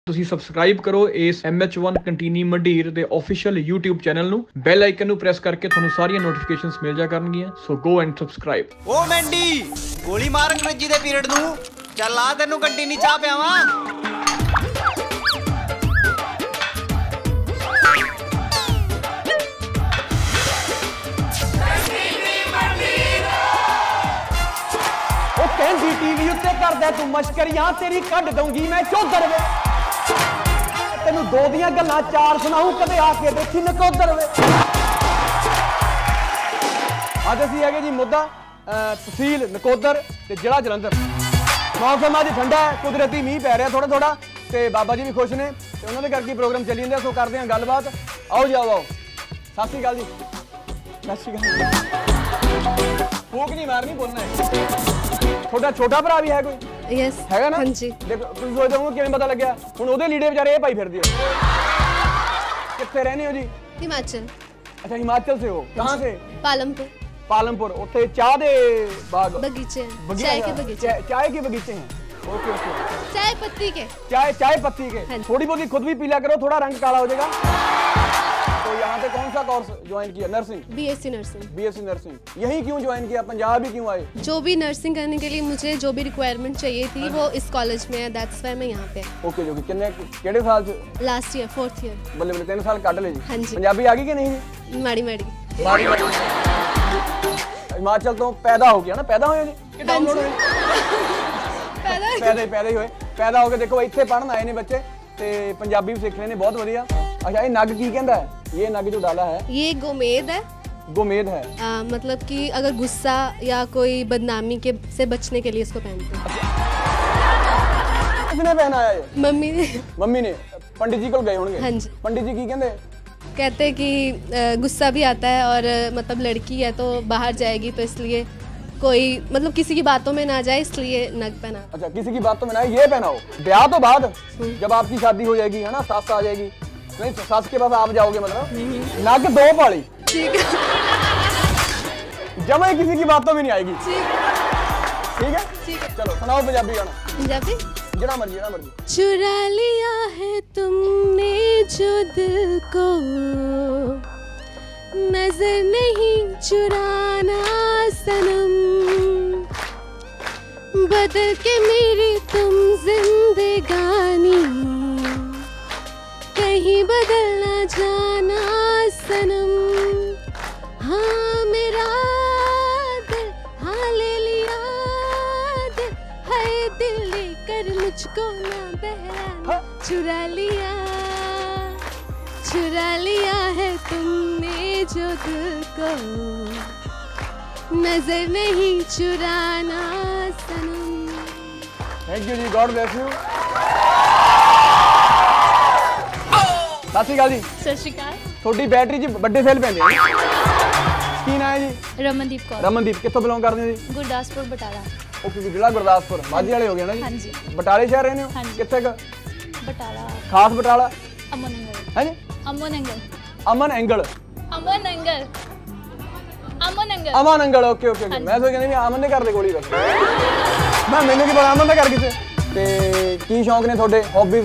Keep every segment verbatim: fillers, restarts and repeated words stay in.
ਤੁਸੀਂ ਸਬਸਕ੍ਰਾਈਬ ਕਰੋ ਇਸ एम एच वन ਕੰਟੀਨੀ ਮੰਡੀਰ ਦੇ ਆਫੀਸ਼ੀਅਲ YouTube ਚੈਨਲ ਨੂੰ ਬੈਲ ਆਈਕਨ ਨੂੰ ਪ੍ਰੈਸ ਕਰਕੇ ਤੁਹਾਨੂੰ ਸਾਰੀਆਂ ਨੋਟੀਫਿਕੇਸ਼ਨਸ ਮਿਲ ਜਾ ਕਰਨਗੀਆਂ ਸੋ ਗੋ ਐਂਡ ਸਬਸਕ੍ਰਾਈਬ। ਓ ਮੈਂਡੀ ਗੋਲੀ ਮਾਰ ਅੰਗਰੇਜ਼ੀ ਦੇ ਪੀਰੀਅਡ ਨੂੰ ਚੱਲ ਆ ਤੈਨੂੰ ਕੰਟੀਨੀ ਚਾਹ ਪਿਆਵਾਂ। कहती टीवी उत्ते करदा तू मश्करियां तेरी कढ दूंगी मैं चौधर वे तेनू दो दियां गल्लां चार सुनाऊं कदे आके देखी नकोदर वे। अज असीं हैगे जी मुद्दा तहसील नकोदर ते जिला जलंधर। मौसम अज ठंडा है कुदरती मीह पै रहा थोड़ा थोड़ा ते बाबा जी भी खुश ने ते उन्हां दे करके प्रोग्राम चली जांदा सो करदे हां गलबात। आओ जी आओ सत श्री अकाल जी। सत श्री अकाल फूक नहीं मारनी बोलना है। थोड़ा छोटा भरा भी है कोई यस हैगा ना? हाँ जी। देखो तुम सोचदे हो किवें पता लग्या हुण ओदे लीडे बेचारे ए पाई फिरदे हो। कित्थे रहने हो जी? हिमाचल। अच्छा हिमाचल से हो कहां से? पालमपुर। पालमपुर उत्थे चाह दे बाग बगीचे चाय के बगीचे चाय के बगीचे हैं। ओके ओके चाय पत्ती के चाय चाय पत्ती के थोड़ी बहुत खुद भी पी लिया करो थोड़ा रंग काला हो जाएगा। तो यहाँ पे कौन सा कोर्स ज्वाइन किया? Nursing BSc nursing. BSc nursing यही क्यों ज्वाइन किया? पंजाब ही क्यों आए? जो भी नर्सिंग करने के लिए मुझे जो भी रिक्वायरमेंट चाहिए थी वो इस कॉलेज में है दैट्स व्हाई मैं यहाँ पे। ओके जो कितने केड़े साल से? Last year fourth year. बल्ले बल्ले तीन साल काट ले जी। हाँ जी। पंजाबी आ गई कि नहीं? माड़ी माड़ी माड़ी माड़ी हिमाचल तो पैदा हो गया ना? पैदा होए जी कि डाउनलोड होए? पैदा पैदा ही पैदा ही होए पैदा हो के देखो इत्थे पढ़न आए ने बच्चे ते पंजाबी भी सीख रहे ने बहुत बढ़िया। अच्छा ये नग की कहंदा है? ये नग जो डाला है ये गोमेद है। गोमेद है आ, मतलब कि अगर गुस्सा या कोई बदनामी के से बचने के लिए इसको पहनते हैं। किसने पहनाया ये? मम्मी ने। मम्मी ने पंडित जी को गए होंगे। हाँ जी। पंडित जी की कहंदे? कहते हैं कि गुस्सा भी आता है और मतलब लड़की है तो बाहर जाएगी तो इसलिए कोई मतलब किसी की बातों में ना जाए इसलिए नग पहना। अच्छा किसी की बातों में ना ये पहनाओ ब्याह तो बाद जब आपकी शादी हो जाएगी है ना सास आ जाएगी नहीं सास के पास आप जाओगे मतलब नग दो पाली ठीक है जमा किसी की बातों में नहीं आएगी। ठीक है ठीक है चलो सुनाओ पंजाबी गाना। पंजाबी जड़ा मर्जी जड़ा मर्जी। चुरा लिया है तुमने जो दिल को नजर नहीं चुराना सनम बदल के मेरी तुम जिंदगानी कहीं बदल ना जाना सनम। हाँ मेरा दिल हाँ ले लिया दिल है दिल लेकर मुझको ना बहराना चुरा लिया चुरा लिया है तुमने जो दिल को नजर नहीं चुराना सनम। थैंक यू जी गॉड ब्लेस यू। सत श्री अकाल जी। सत श्री अकाल। थोड़ी बैटरी जी बड़े सेल पैंदे की नाम है जी? रमनदीप कौर। रमनदीप कित्थों बिलोंग करदे हो जी? गुरदासपुर बटाला। ओके जिला गुरदासपुर माझी वाले हो गए ना जी? हाँ जी। बटाले शहर रहने हो? हाँ जी। कित्थे का? बटाला खास बटाला अमन एंगल। है जी? अमन एंगल। अमन एंगल अमन एंगल अमन एंगल अमन एंगल ओके ओके हाँ मैं सोच भी अमन दे घर दे कोली बस मैं मैंने की पता अमन दा घर किथे ते की शौक ने थोड़े हॉबीज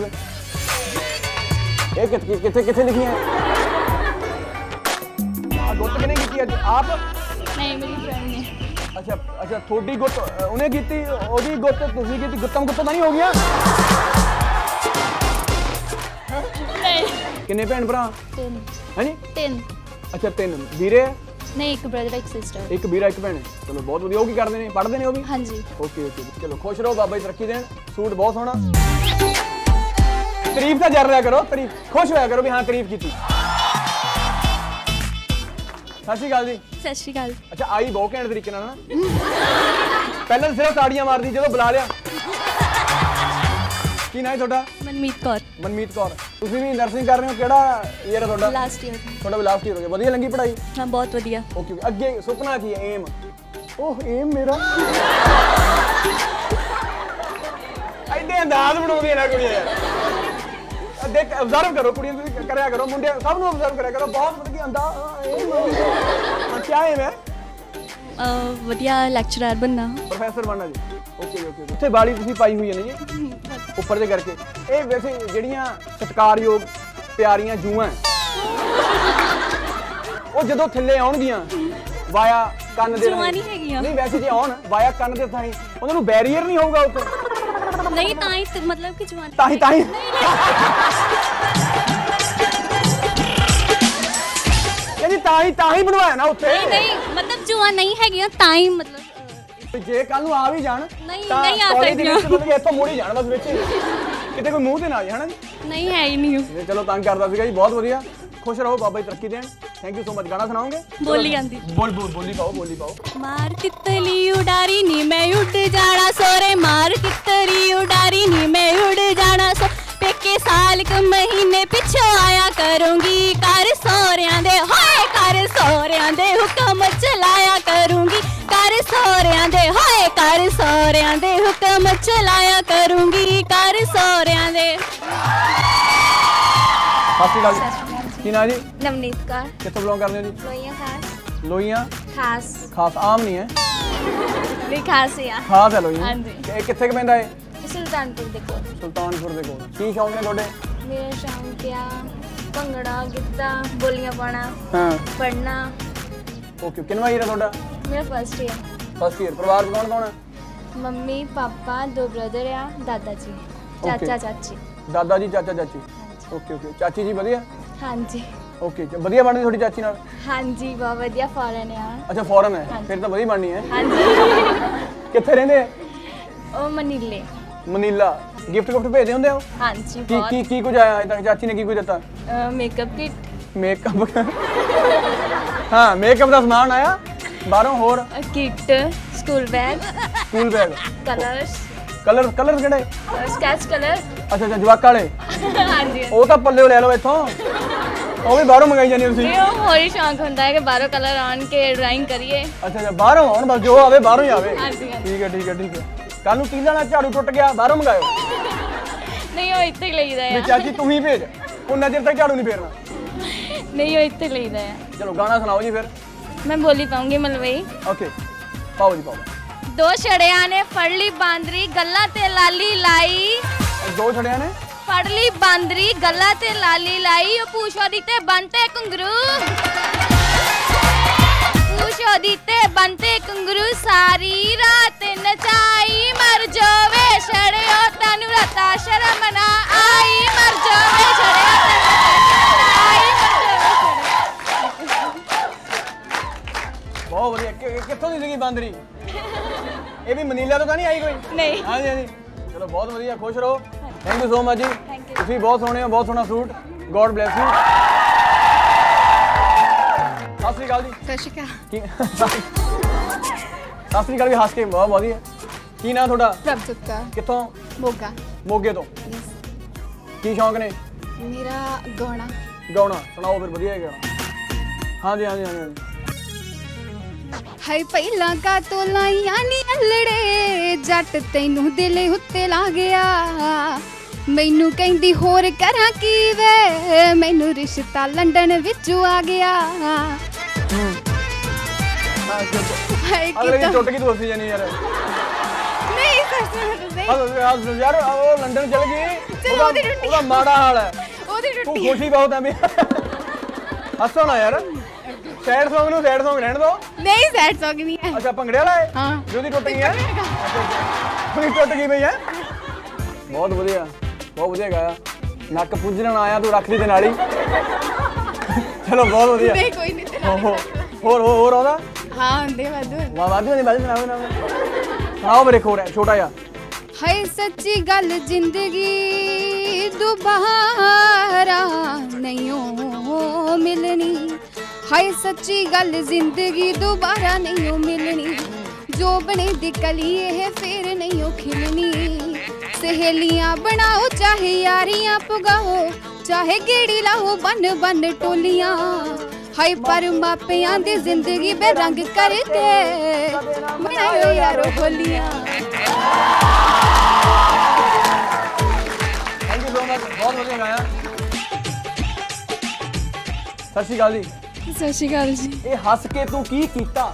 ये किथे किथे किथे लिखी है? गुट किने कीती आज आप? नहीं मेरी फ्रेंड ने। अच्छा अच्छा थोड़ी गुट उन्हें कीती ओदी गुट तुसी कीती गुत्तम गुत्तम नहीं हो गया? नहीं किन्ने भैन भरा? तीन। हैं जी? तीन। अच्छा तीन वीरे? नहीं एक ब्रदर एक सिस्टर। एक वीरा एक भैन चलो बहुत वधिया। वो की करदे ने पढ़दे ने वो भी? हाँ जी। ओके ओके चलो खुश रहो बाबा जी तरक्की देन। सूट बहुत सोहना तारीफ तो कर रहा करो तारीफ खुश होया करो भी हाँ तारीफ की। सत श्री अकाल जी। सत श्री अकाल। अच्छा आई बहुत घैंट तरीके नाल ना पहले सिर्फ ताड़ियां मारदी जो बुला लिया। की नाम है ਤੁਹਾਡਾ? मनमीत कौर। मनमीत कौर ਤੁਸੀਂ ਵੀ ਨਰਸਿੰਗ ਕਰ ਰਹੇ ਹੋ ਕਿਹੜਾ ईयर है ਤੁਹਾਡਾ? Last year. ਤੁਹਾਡਾ ਵੀ ਲਾਸਟ ईयर हो गया ਵਧੀਆ लंगी पढ़ाई? हाँ बहुत बढ़िया। ओके ਅੱਗੇ ਸੁਪਨਾ ਕੀ ਹੈ एम? ओह एम मेरा ਐਡੇ ਅੰਦਾਜ਼ ਬਣਾਉਂਦੇ ਨਾ ਕੁੜੀਆਂ ਯਾਰ देख ऑब्जर्व करो कुड़ियां करया करो मुंडे सब नु ऑब्जर्व करया करो बहुत ਵਧੀਆ अंदाਜ਼ एम क्या एम है? वधिया लैक्चरर बनना। प्रोफेसर बनना जी। ओके ओके उत्थे बाली ਤੁਸੀਂ ਪਾਈ ਹੋਈ ਹੈ ਨਹੀਂ ਜੀ? ਉੱਪਰ ਦੇ ਕਰਕੇ ਇਹ ਵੈਸੇ ਜਿਹੜੀਆਂ ਸਤਿਕਾਰਯੋਗ ਪਿਆਰੀਆਂ ਜੂਆਂ ਉਹ ਜਦੋਂ ਥੱਲੇ ਆਉਣਗੀਆਂ ਵਾਇਆ ਕੰਨ ਦੇ ਜੂਆਂ ਨਹੀਂ ਹੈਗੀਆਂ ਨਹੀਂ ਵੈਸੇ ਜੇ ਆਉਣ ਵਾਇਆ ਕੰਨ ਦੇ ਥਾਈ ਉਹਨਾਂ ਨੂੰ ਬੈਰੀਅਰ ਨਹੀਂ ਹੋਊਗਾ ਉੱਤੇ ਨਹੀਂ ਤਾਂ ਹੀ ਮਤਲਬ ਕਿ ਜਵਾਨ ਤਾਂ ਹੀ ਤਾਂ ਹੀ ਯਾਨੀ ਤਾਂ ਹੀ ਤਾਂ ਹੀ ਬਣਵਾਇਆ ਨਾ ਉੱਤੇ ਨਹੀਂ ਨਹੀਂ ਮਤਲਬ ਜਵਾਨ ਨਹੀਂ ਹੈਗੀਆਂ ਤਾਂ ਹੀ ਮਤਲਬ ਜੇ ਕੱਲ ਨੂੰ ਆ ਵੀ ਜਾਣ ਨਹੀਂ ਨਹੀਂ ਆ ਸਕਦੀਆਂ ਮਤਲਬ ਇੱਥੋਂ ਮੋੜੀ ਜਾਣ ਬਸ ਵਿੱਚ ਕਿਤੇ ਕੋਈ ਮੂੰਹ ਤੇ ਨਾ ਆ ਜਾਏ ਹਨਾ ਨਹੀਂ ਹੈ ਹੀ ਨਹੀਂ ਚਲੋ ਤੰਗ ਕਰਦਾ ਸੀਗਾ ਜੀ ਬਹੁਤ ਵਧੀਆ खुश रहो बाबा जी तरक्की दें थैंक यू सो मच गाना सुनाओगे बोली आंदी बोल बोल बोली पाओ बोली पाओ मार तितली उडारी नी मैं उड़ जाना सोरे मार तितली उडारी नी मैं उड़ जाना सो पेके साल के महीने पिछो आया करूंगी कर सोरियां दे होए कर सोरियां दे हुक्म चलाया करूंगी कर सोरियां दे होए कर सोरियां दे हुक्म चलाया करूंगी कर सोरियां दे सत श्री अकाल की ना जी नवनीत का कितों बिलोंग करते हो जी लोइयां खास लोइयां खास खास आम नहीं है नहीं खास है खास है लोइयां हाँ जी ये कित्थे क पैंदा है सुल्तानपुर दे कोल सुल्तानपुर दे कोल की शौक ने ਤੁਹਾਡੇ मेरा शौक क्या ਭੰਗੜਾ ਗਿੱਧਾ ਬੋਲੀਆਂ ਪਾਣਾ ਹਾਂ ਪੜਨਾ ओके किनवा ईयर है ਤੁਹਾਡਾ मेरा फर्स्ट ईयर फर्स्ट ईयर परिवार कौन कौन है मम्मी पापा दो ब्रदर आ दादा जी चाचा चाची दादा जी चाचा चाची ओके ओके चाची जी ਵਧੀਆ हाँ जी ओके ਵਧੀਆ ਬਣਦੀ ਤੁਹਾਡੀ ਚਾਚੀ ਨਾਲ हाँ जी बहुत बढ़िया फॉरेन है ਅੱਛਾ ਫੋਰਨ ਹੈ ਫਿਰ ਤਾਂ ਵਧੀਆ ਬਣਨੀ ਹੈ हाँ जी ਕਿੱਥੇ ਰਹਿੰਦੇ ਆ ओ मनीले ਮਨੀਲਾ ਗਿਫਟ ਗਿਫਟ ਭੇਜਦੇ ਹੁੰਦੇ ਹੋ हाँ जी ਕੀ ਕੀ ਕੀ ਕੁਝ ਆਇਆ ਅਜੇ ਤੱਕ ਚਾਚੀ ਨੇ ਕੀ ਕੁਝ ਦਿੱਤਾ मेकअप किट ਮੇਕਅਪ ਹਾਂ ਮੇਕਅਪ ਦਾ ਸਮਾਨ ਆਇਆ ਬਾਹਰੋਂ ਹੋਰ kit school bag school bag colours colour colour ਕਿਹੜੇ स्केच कलर ਅੱਛਾ ਅੱਛਾ ਜਵਾਕਾਂ ਵਾਲੇ हाँ जी ਉਹ ਤਾਂ ਪੱਲੇ ਲੈ ਲਓ ਇੱਥੋਂ ਉਹ ਵੀ ਬਾਹਰੋਂ ਮੰਗਾਈ ਜਾਂਦੀ ਤੁਸੀਂ ये और ही शौक होता है कि बारह कलर आन के ड्राइंग करिए ਅੱਛਾ ਅੱਛਾ ਬਾਹਰੋਂ ਆਉਣ ਬਸ ਜੋ ਆਵੇ ਬਾਹਰੋਂ ਹੀ ਆਵੇ हाँ जी हाँ जी ਠੀਕ ਹੈ ਠੀਕ ਹੈ ਠੀਕ ਹੈ ਕੱਲ ਨੂੰ ਟੀਲਾ ਨਾਲ ਝਾੜੂ ਟੁੱਟ ਗਿਆ ਬਾਹਰੋਂ ਮੰਗਾਇਓ नहीं वो इतने लेदा ਵੀ है ਚਾਚੀ ਤੂੰ ਹੀ ਭੇਜ ਉਹਨਾਂ ਚਿਰ ਤੱਕ ਝਾੜੂ ਨਹੀਂ ਫੇਰਨਾ नहीं वो इतने लेदा है ਚਲੋ ਗਾਣਾ ਸੁਣਾਓ ਜੀ ਫਿਰ मैं बोली पाऊंगी मलवई ਓਕੇ ਪਾਓ ਜੀ ਪਾਓ ਦੋ ਛੜਿਆਂ ਨੇ ਫੜ ਲਈ ਬਾਂਦਰੀ ਗੱਲਾਂ ਤੇ ਲਾਲੀ ਲਾਈ ਦੋ ਛੜਿਆਂ ਨੇ ਫੜ ਲਈ ਬਾਂਦਰੀ ਗੱਲਾਂ ਤੇ ਲਾਲੀ ਲਾਈ ਉਹ ਪੂਛੋਦੀ ਤੇ ਬੰਤੇ ਘੁੰਗਰੂ ਪੂਛੋਦੀ ਤੇ ਬੰਤੇ ਘੁੰਗਰੂ ਸਾਰੀ ਰਾਤ ਨਚਾਈ ਮਰ ਜਾਵੇ ਛੜਿਓ ਤੈਨੂੰ ਰਤਾ ਸ਼ਰਮ ਨਾ ਆਈ ਮਰ ਜਾਵੇ ਛੜਿਓ ਤੈਨੂੰ ਆਈ ਮਰ ਜਾਵੇ ਬਹੁਤ ਵਧੀਆ ਕਿੱਥੋਂ ਦੀ ਸੀਗੀ ਬਾਂਦਰੀ ਇਹ ਵੀ ਮਨੀਲਾ ਤੋਂ ਤਾਂ ਨਹੀਂ ਆਈ ਕੋਈ ਨਹੀਂ ਹਾਂਜੀ ਹਾਂਜੀ ਚਲੋ ਬਹੁਤ ਵਧੀਆ ਖੁਸ਼ ਰਹੋ ਥੈਂਕ ਯੂ ਸੋ ਮਚ ਜੀ ਤੁਸੀਂ ਬਹੁਤ ਸੋਹਣੇ ਹੋ ਬਹੁਤ ਸੋਹਣਾ ਸੂਟ ਗੋਡ ਬlesਸ ਯੂ ਸਤਿ ਸ਼੍ਰੀ ਅਕਾਲ ਜੀ ਸਤਿ ਸ਼੍ਰੀ ਅਕਾਲ ਕੀ ਸਤਿ ਸ਼੍ਰੀ ਅਕਾਲ ਵੀ ਹੱਸ ਕੇ ਬਹੁਤ ਵਧੀਆ ਕੀ ਨਾਂ ਤੁਹਾਡਾ ਪ੍ਰਭਜੋਤ ਕੌਰ ਕਿੱਥੋਂ ਮੋਗਾ ਮੋਗੇ ਤੋਂ ਕੀ ਸ਼ੌਂਕ ਨੇ ਮੇਰਾ ਗਾਉਣਾ ਗਾਉਣਾ ਸੁਣਾਓ ਫਿਰ ਵਧੀਆ ਗਾਣਾ ਹਾਂਜੀ ਹਾਂਜੀ ਹਾਂਜੀ ਹਾਏ ਪਹਿਲਾਂ ਕਾ ਤੋਂ ਲਾਈਆਂ ਨੀ ਅਲੜੇ ਜੱਟ ਤੈਨੂੰ ਦਿਲ ਉੱਤੇ ਲਾ ਗਿਆ ਮੈਨੂੰ ਕਹਿੰਦੀ ਹੋਰ ਕਰਾਂ ਕੀ ਵੇ ਮੈਨੂੰ ਰਿਸ਼ਤਾ ਲੰਡਨ ਵਿੱਚੋਂ ਆ ਗਿਆ ਹਾਏ ਅਗਲੇ ਕਿਤਾ ਦੀ ਟੁੱਟ ਗਈ ਤੂੰ ਹੱਸੀ ਜਾਨੀ ਯਾਰ ਨਹੀਂ ਸੱਚ ਹਾਂ ਯਾਰ ਉਹ ਲੰਡਨ ਚਲ ਗਈ ਉਹਦਾ ਉਹਦਾ ਮਾੜਾ ਹਾਲ ਹੈ ਉਹਦੀ ਤੂੰ ਟੁੱਟੀ ਖੁਸ਼ੀ ਬਹੁਤ ਐ ਵੀ ਹੱਸੋ ਨਾ ਯਾਰ ਸੈਡ Song ਨੂੰ ਸੈਡ Song ਰਹਿਣ ਦੋ ਨਹੀਂ ਸੈਡ Song ਨਹੀਂ ਹੈ ਅੱਛਾ ਭੰਗੜੇ ਵਾਲਾ ਹੈ ਹਾਂ ਜਿਹਦੀ ਟੁੱਟ ਗਈ ਹੈ ਉਹਦੀ ਟੁੱਟ ਗਈ ਬਈ ਹੈ ਬਹੁਤ ਵਧੀਆ ਬਹੁਤ ਵਧੀਆ ਗਾਇਆ ਨੱਕ ਪੁੱਜਣ ਆਇਆ ਤੂੰ ਰੱਖ ਲਈ ਤੇ ਨਾਲ ਹੀ ਚਲੋ ਬਹੁਤ ਵਧੀਆ ਨਹੀਂ ਕੋਈ ਨਹੀਂ ਤੇਰਾ ਹੋਰ ਹੋਰ ਹੋਰ ਆਉਂਦਾ ਹਾਂ ਹੁੰਦੇ ਵਾਧੂ ਵਾਹ ਵਾਧੂ ਨਹੀਂ ਬਾਜੀ ਸੁਣਾਓ ਨਾ ਸੁਣਾਓ ਮੇਰੇ ਖੋਰ ਹੈ ਛੋਟਾ ਜਿਹਾ ਹਾਏ ਸੱਚੀ ਗੱਲ ਜ਼ਿੰਦਗੀ ਦੁਬਾਰਾ ਨਹੀਂ ਓ ਮਿਲਣੀ ਹਾਏ ਸੱਚੀ ਗੱਲ ਜ਼ਿੰਦਗੀ ਦੁਬਾਰਾ ਨਹੀਂ ਓ ਮਿਲਣੀ ਜੋ ਬਣੇ ਦੀ ਕਲੀ ਇਹ ਫੇਰ ਨਹੀਂ ਓ ਖਿਲਣੀ ਸਹੇਲੀਆਂ ਬਣਾਓ ਚਾਹੇ ਯਾਰੀਆਂ ਪੁਗਾਓ ਚਾਹੇ ਗੇੜੀ ਲਾਓ ਬੰਨ ਬੰਨ ਟੋਲੀਆਂ ਹਾਏ ਪਰ ਮਾਪਿਆਂ ਦੀ ਜ਼ਿੰਦਗੀ ਬੇਰੰਗ ਕਰਕੇ ਬਣਾਇਓ ਯਾਰੋ ਹੋਲੀਆਂ ਥੈਂਕ ਯੂ ਸੋ ਮਚ ਬਹੁਤ ਵਧੀਆ ਗਾਇਆ ਸਤਿ ਸ਼੍ਰੀ ਅਕਾਲ ਜੀ ਸਤਿ ਸ਼੍ਰੀ ਅਕਾਲ ਜੀ ਇਹ ਹੱਸ ਕੇ ਤੂੰ ਕੀ ਕੀਤਾ